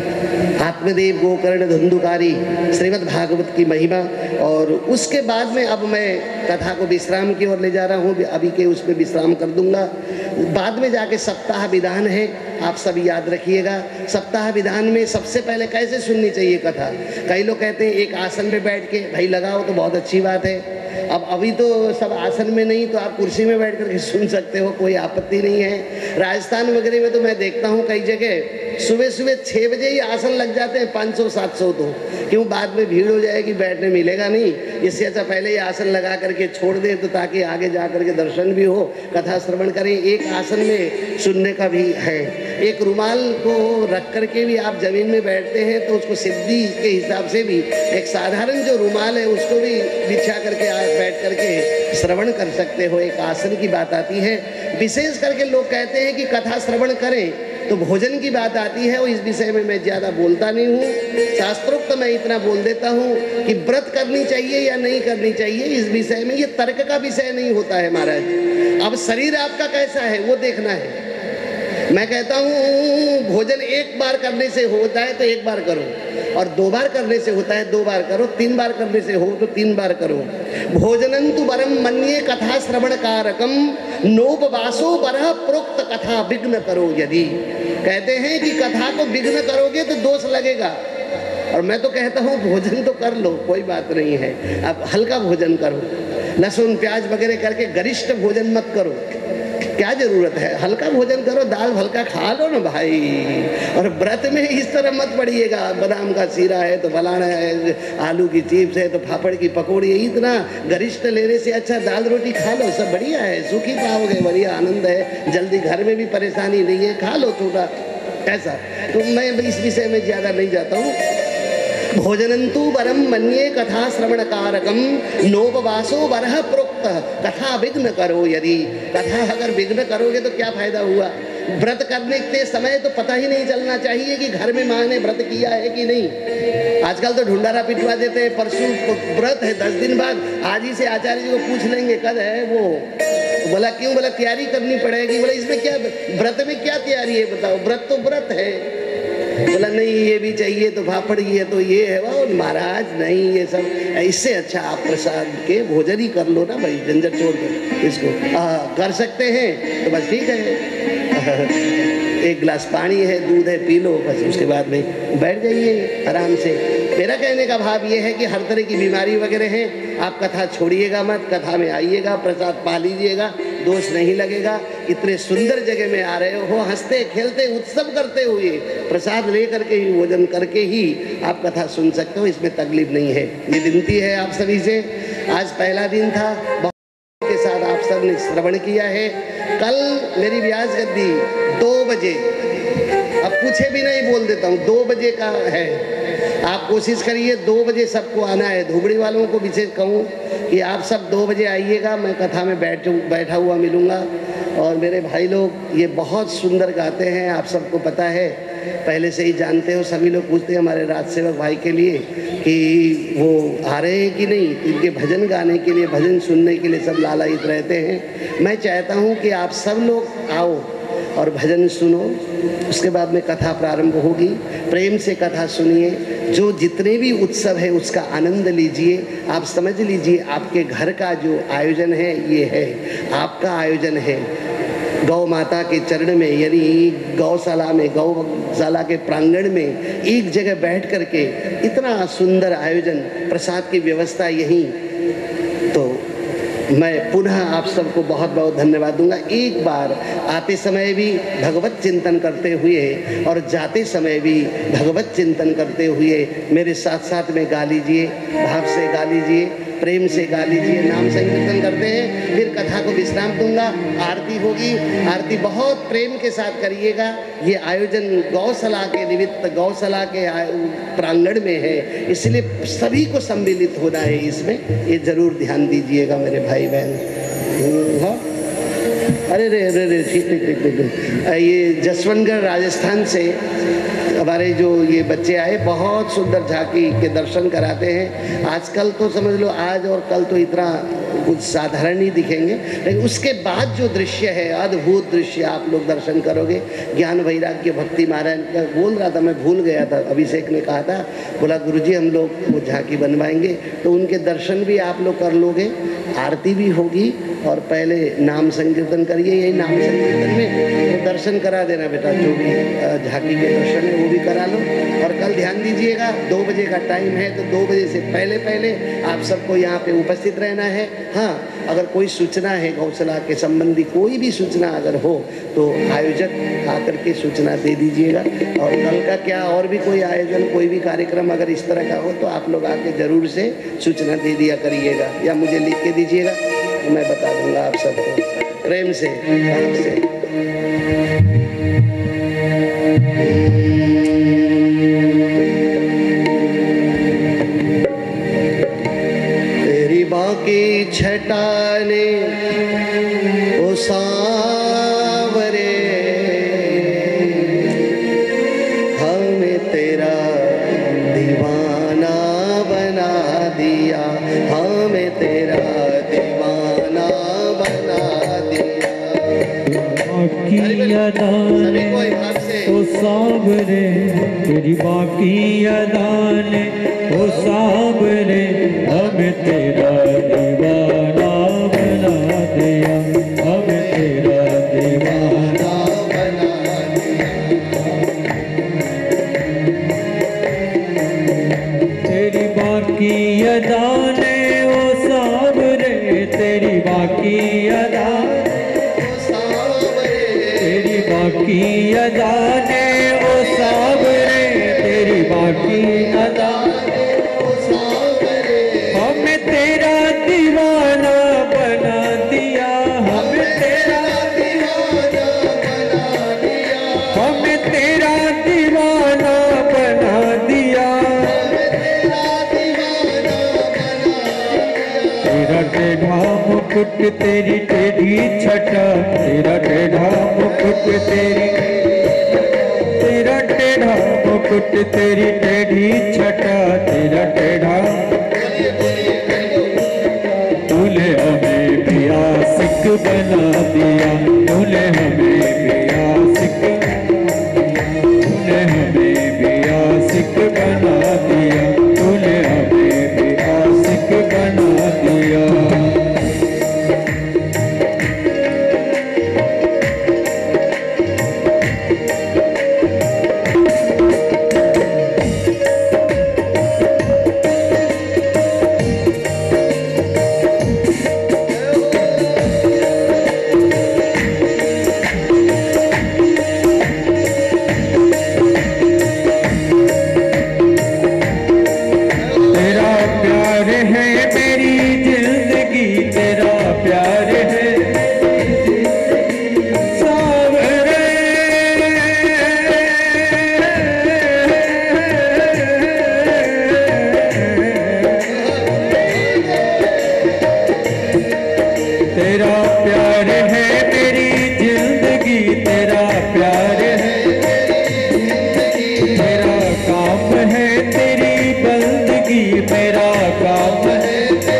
आत्मदेव गोकर्ण धुंधुकारी, श्रीमद् भागवत की महिमा। और उसके बाद में अब मैं कथा को विश्राम की ओर ले जा रहा हूँ। अभी के उसमें विश्राम कर दूंगा। बाद में जाके सप्ताह विधान है, आप सब याद रखिएगा। सप्ताह विधान में सबसे पहले कैसे सुननी चाहिए कथा। कई लोग कहते हैं एक आसन पे बैठ के, भाई लगाओ तो बहुत अच्छी बात है। अब अभी तो सब आसन में नहीं, तो आप कुर्सी में बैठ करके सुन सकते हो, कोई आपत्ति नहीं है। राजस्थान वगैरह में तो मैं देखता हूँ कई जगह सुबह सुबह 6 बजे ही आसन लग जाते हैं, 500-700। तो क्यों, बाद में भीड़ हो जाएगी, बैठने मिलेगा नहीं। इससे अच्छा पहले ही आसन लगा करके छोड़ दें, तो ताकि आगे जा करके दर्शन भी हो, कथा श्रवण करें। एक आसन में सुनने का भी है। एक रुमाल को रख करके भी आप जमीन में बैठते हैं तो उसको सिद्धि के हिसाब से भी एक साधारण जो रुमाल है उसको भी बिछा करके आप बैठ करके श्रवण कर सकते हो। एक आसन की बात आती है। विशेष करके लोग कहते हैं कि कथा श्रवण करें, तो भोजन की बात आती है। और इस विषय में मैं ज़्यादा बोलता नहीं हूँ। शास्त्रोक्त मैं इतना बोल देता हूँ कि व्रत करनी चाहिए या नहीं करनी चाहिए, इस विषय में ये तर्क का विषय नहीं होता है महाराज। अब शरीर आपका कैसा है वो देखना है। मैं कहता हूँ भोजन एक बार करने से होता है तो एक बार करो, और 2 बार करने से होता है 2 बार करो, 3 बार करने से हो तो 3 बार करो। भोजनंतु वरम मन्ये कथा श्रवण कारकम नोपवासो बरह प्रोक्त कथा विघ्न करो यदि। कहते हैं कि कथा को विघ्न करोगे तो दोष लगेगा। और मैं तो कहता हूँ भोजन तो कर लो, कोई बात नहीं है। अब हल्का भोजन करो, लहसुन प्याज वगैरह करके गरिष्ठ भोजन मत करो, क्या जरूरत है। हल्का भोजन करो, दाल हल्का खा लो ना भाई। और व्रत में इस तरह मत पड़िएगा, बादाम का सीरा है तो फलाना है, आलू की चिप्स है तो फाफड़ की पकौड़ी है। इतना गरिष्ठ लेने से अच्छा दाल रोटी खा लो, सब बढ़िया है, सुखी पाओगे, बढ़िया आनंद है। जल्दी घर में भी परेशानी नहीं है, खा लो थोड़ा ऐसा। तो मैं इस विषय में ज़्यादा नहीं जाता हूँ। भोजनंतु वरम मन्ये कथा श्रवण कारकम नोपवासो वरह प्रोक्त कथा विघ्न करो यदि। कथा अगर विघ्न करोगे तो क्या फायदा हुआ। व्रत करने के समय तो पता ही नहीं चलना चाहिए कि घर में माँ ने व्रत किया है कि नहीं। आजकल तो ढूंढारा पिटवा देते हैं, परसों व्रत है 10 दिन बाद, आज ही से आचार्य जी को पूछ लेंगे कद है वो। बोला क्यों, बोला तैयारी करनी पड़ेगी। बोला इसमें क्या, व्रत में क्या तैयारी है बताओ, व्रत तो व्रत है। बोला नहीं ये भी चाहिए तो फाफड़ ये तो ये है। वाह महाराज नहीं, ये सब इससे अच्छा आप प्रसाद के भोजन ही कर लो ना भाई, झंझट छोड़ दो इसको। कर सकते हैं तो बस ठीक है, 1 गिलास पानी है, दूध है, पी लो बस। उसके बाद में बैठ जाइए आराम से। मेरा कहने का भाव ये है कि हर तरह की बीमारी वगैरह है, आप कथा छोड़िएगा मत, कथा में आइएगा, प्रसाद पा लीजिएगा, दोष नहीं लगेगा। इतने सुंदर जगह में आ रहे हो, हंसते खेलते उत्सव करते हुए प्रसाद ले करके ही, भोजन करके ही आप कथा सुन सकते हो, इसमें तकलीफ नहीं है। ये विनती है आप सभी से। आज पहला दिन था, बहुत के साथ आप सब ने श्रवण किया है। कल मेरी व्यास गद्दी 2 बजे, अब पूछे भी नहीं बोल देता हूँ, 2 बजे का है। आप कोशिश करिए 2 बजे सबको आना है। धुबड़ी वालों को विशेष कहूँ कि आप सब 2 बजे आइएगा, मैं कथा में बैठा हुआ मिलूँगा। और मेरे भाई लोग ये बहुत सुंदर गाते हैं, आप सबको पता है, पहले से ही जानते हो। सभी लोग पूछते हैं हमारे राजसेवक भाई के लिए कि वो आ रहे हैं कि नहीं। इनके भजन गाने के लिए, भजन सुनने के लिए सब लालायित रहते हैं। मैं चाहता हूँ कि आप सब लोग आओ और भजन सुनो, उसके बाद में कथा प्रारंभ होगी। प्रेम से कथा सुनिए, जो जितने भी उत्सव है उसका आनंद लीजिए। आप समझ लीजिए आपके घर का जो आयोजन है ये है, आपका आयोजन है। गौ माता के चरण में, यानी गौशाला में, गौशाला के प्रांगण में एक जगह बैठ करके इतना सुंदर आयोजन, प्रसाद की व्यवस्था यहीं। तो मैं पुनः आप सबको बहुत बहुत धन्यवाद दूंगा। एक बार आते समय भी भगवत चिंतन करते हुए और जाते समय भी भगवत चिंतन करते हुए मेरे साथ साथ में गा लीजिए, भाव से गा लीजिए, प्रेम से गा लीजिए। नाम संकीर्तन करते हैं, फिर कथा को विश्राम दूंगा, आरती होगी। आरती बहुत प्रेम के साथ करिएगा। ये आयोजन गौशाला के निमित्त, गौशाला के प्रांगण में है, इसलिए सभी को सम्मिलित होना है इसमें, ये जरूर ध्यान दीजिएगा मेरे भाई बहन। हाँ, अरे रे अरे रे, ठीक ठीक ठीक ठीक। ये जसवंतगढ़ राजस्थान से हमारे जो ये बच्चे आए, बहुत सुंदर झांकी के दर्शन कराते हैं। आजकल तो समझ लो, आज और कल तो इतना कुछ साधारण ही दिखेंगे, लेकिन उसके बाद जो दृश्य है, अद्भुत दृश्य आप लोग दर्शन करोगे। ज्ञान वैराग्य भक्ति नारायण का बोल रहा था, मैं भूल गया था, अभिषेक ने कहा था, बोला गुरुजी हम लोग वो झांकी बनवाएंगे, तो उनके दर्शन भी आप लोग कर लोगे, आरती भी होगी। और पहले नाम संकीर्तन करिए, यही नाम संकीर्तन में तो दर्शन करा देना बेटा, जो भी झांकी के दर्शन है वो भी करा लो। और कल ध्यान दीजिएगा 2 बजे का टाइम है, तो 2 बजे से पहले पहले आप सबको यहाँ पे उपस्थित रहना है। हाँ, अगर कोई सूचना है गौशाला के संबंधी, कोई भी सूचना अगर हो तो आयोजक आकर के सूचना दे दीजिएगा। और कल का क्या और भी कोई आयोजन, कोई भी कार्यक्रम अगर इस तरह का हो तो आप लोग आके जरूर से सूचना दे दिया करिएगा, या मुझे लिख के दीजिएगा, तो मैं बता दूंगा आप सबको प्रेम से, भाव से। तेरी बाकी छटाने ओ सांवरे, हमें तेरा दीवाना बना दिया, हमें तेरा दीवाना बना दिया। बाकी अदाने ओ सांवरे, तेरी बाकी अदाने ओ सांवरे, हमें तेरा दीवाना बना दिया, हमें तेरा दीवाना बना दिया। तेरी बाकी अदाने ओ सांवरे, तेरी बाकी अदाने बाकी अदाने ओ सांवरे, तेरी बाकी अदाने ओ सांवरे, हमें तेरा दीवाना बना दिया, हमें तेरा दीवाना बना दिया, हमें तेरा दीवाना बना दिया, हमें तेरा दीवाना बना दिया। तेरा टेढ़ा मुकुट, तेरी टेढ़ी छटा, तेरा टेढ़ा मुकुट, तेरा टेढ़ा मुकुट, तेरी टेढ़ी छटा, तेरा टेढ़ा, तूने हमें भी आशिक बना दिया, तूने हमें भी आशिक, तूने हमें भी आशिक बना दिया, तूने हमें भी आशिक बना दिया। तेरा प्यार है मेरी जिंदगी, तेरा प्यार है मेरा काम है तेरी बंदगी, मेरा काम है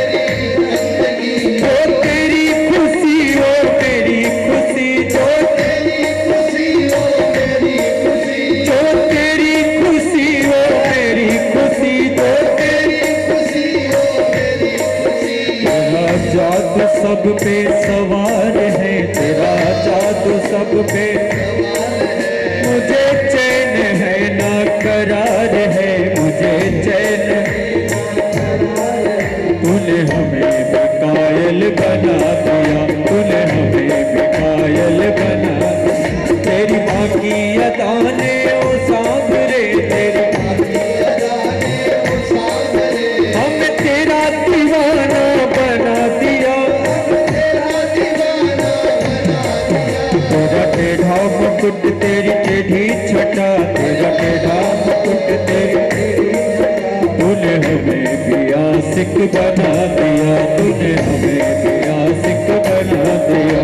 जो तेरी खुशी हो मेरी खुशी, जो तेरी खुशी हो मेरी खुशी, जो तेरी खुशी हो मेरी खुशी, जो तेरी खुशी हो मेरी खुशी। तेरा जादू सब पे सवार है, तेरा जादू सब पे मुझे चैन है ना करार है, मुझे चैन। तूने हमें भी कायल बना दिया, तूने हमें भी कायल बना दिया। तेरी बाकी अदाने ओ सांवरे, तेरी बाकी अदाने ओ सांवरे हमें तेरा दीवाना बना दिया, तेरा दीवाना बना दिया। तेरा टेढ़ा मुकुट तेरी टेढ़ी छटा, तेरा टेढ़ा मुकुट तेरी तूने हमें भी आशिक बना दिया, तूने हमें भी आशिक बना दिया।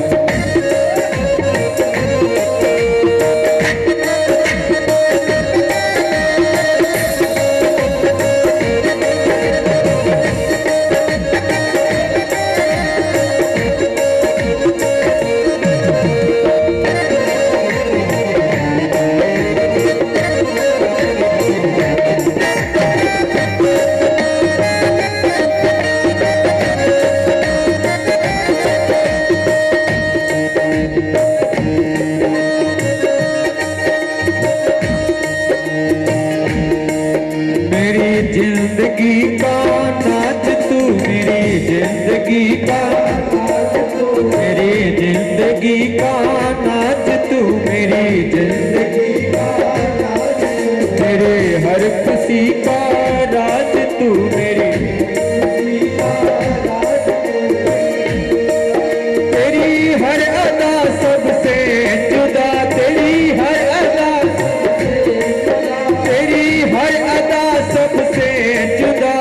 जिंदगी का नाच तू, मेरी जिंदगी का मेरी जिंदगी का नाच तू, मेरी जिंदगी का नाच, मेरे हर खुशी का राज तू, मेरी तेरी हर अदा सबसे जुदा, तेरी हर अदा, तेरी हर अदा सबसे जुदा।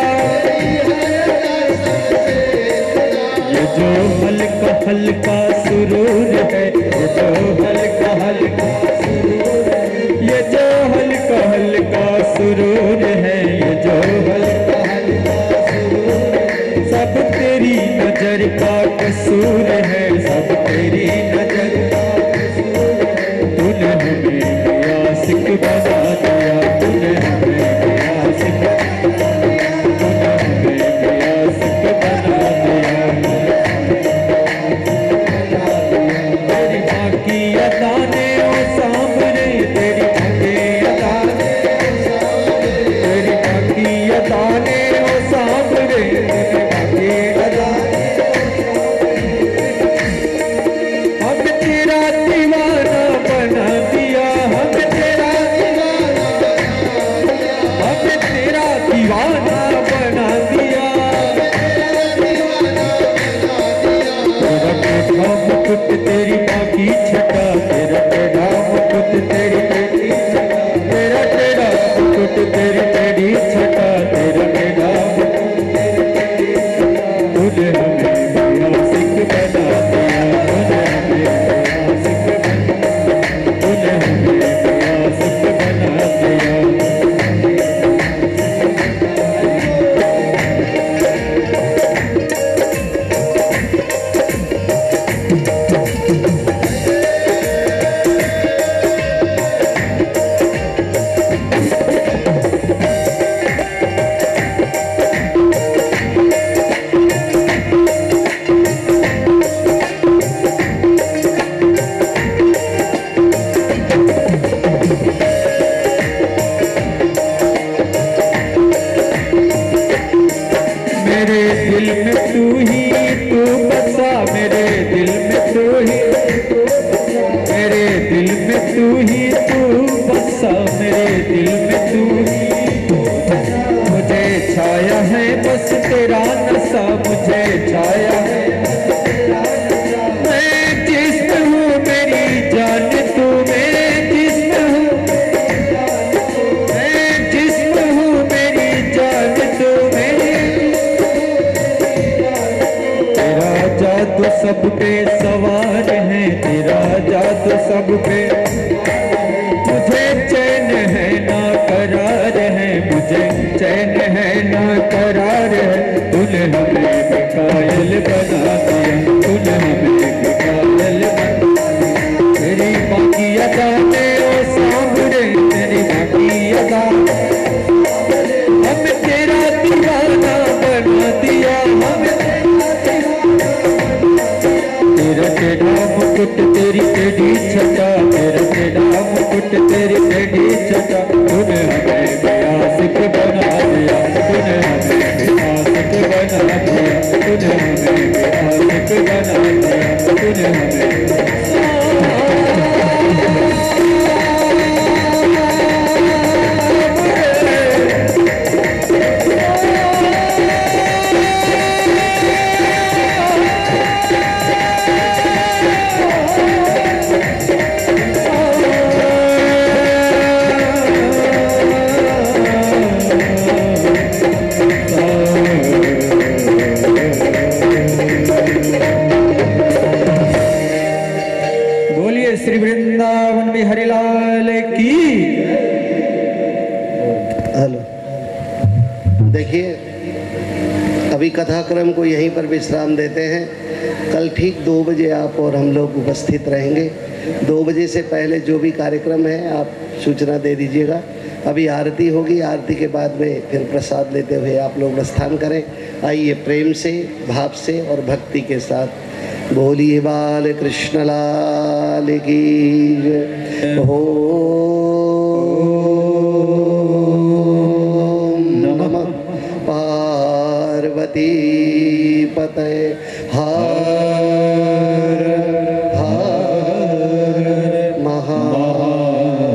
ये जो हल्का हल्का सुरूर है, ये जो हल्का हल्का सुरूर है, ये जो हल्का हल्का सुरूर है, ये जो हल्का हल्का सुरूर है, सब तेरी नजर का कसूर है, सब तेरी नजर का कसूर है। तूने हमें भी आशिक बना दिया, तूने हमें भी आशिक, तूने हमें भी आशिक बना दिया। तेरी बाकी अदाने ओ सांवरे, तेरी बाकी अदाने ओ सांवरे, तेरी बाकी अदाने ओ सांवरे, तेरी बाकी अदाने ओ सांवरे। हम तेरा दीवाना बना दिया, हम तेरा दीवाना बना दिया, हम तेरा दीवाना बना दिया, तेरा टेढ़ा मुकुट तेरी बाकी छटा, तेरा टेढ़ा मुकुट तेरी टेढ़ी छटा, तेरा टेढ़ा मुकुट तेरी टेढ़ी छटा, तेरा टेढ़ा मुकुट तेरी टेढ़ी छटा। तूने हमें भी आशिक बना दिया, तूने हमें भी आशिक बना, तूने हमें भी आशिक बना दिया। मेरे दिल में तू ही तू बसा, मेरे दिल में तू ही, मेरे दिल में तू ही तू बसा, मेरे दिल में तू ही तू बसा। मुझे छाया है बस तेरा नशा, मुझे छाया है मैं जिस्म हूँ मेरी जान तू, मेरे जिस्म हूँ, मैं जिस्म हूँ मेरी जान तू, मेरी तेरा जादू सब पे सवार है, तेरा जादू सब पे। मुझे चैन है ना करार है, मुझे चैन है ना करार है। तूने हमें भी कायल बना दिया, तूने हमें भी कायल बना दिया। तेरी बाकी अदा ने ओ सांवरे, तेरी बाकी अदा हमें तेरा दीवाना बना दिया, हमें तेरा टेढ़ा मुकुट तेरी टेढ़ी छटा, तेरा टेढ़ा मुकुट तेरी टेढ़ी छटा। तूने हमें भी आशिक बना दिया, तूने हमें भी आशिक बना दिया, तूने हमें भी आशिक बना दिया, तूने हमें श्री वृंदावन में हरिलाल की। हेलो, देखिए अभी कथाक्रम को यहीं पर विश्राम देते हैं। कल ठीक 2 बजे आप और हम लोग उपस्थित रहेंगे। 2 बजे से पहले जो भी कार्यक्रम है आप सूचना दे दीजिएगा। अभी आरती होगी, आरती के बाद में फिर प्रसाद लेते हुए आप लोग प्रस्थान करें। आइए प्रेम से, भाव से और भक्ति के साथ बोलिए बाल कृष्ण लाल की जय। ओम नमः पार्वती पतये हर हर महादेव।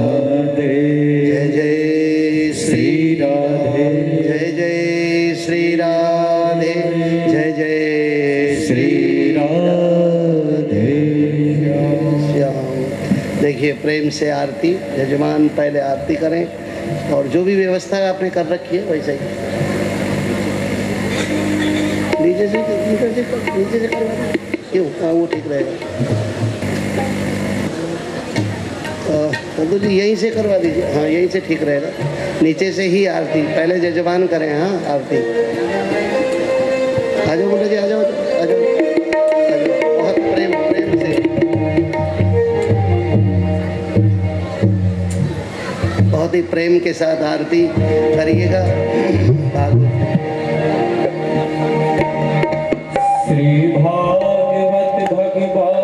जय जय श्री राधे, जय जय श्री राधे, जय जय श्री देखिए प्रेम से आरती, यजमान पहले आरती करें और जो भी व्यवस्था आपने कर रखी है वैसे ही नीचे से करवा दें। क्यों? हाँ वो ठीक रहेगा। तो जी यहीं से करवा दीजिए। हाँ यहीं से ठीक रहेगा, नीचे से ही आरती पहले यजमान करें। हाँ आरती आ जाओ, बोलो जी आ जाओ, आ जाओ, बहुत प्रेम प्रेम से, बहुत ही प्रेम के साथ आरती करिएगा। श्री भागवत भगवान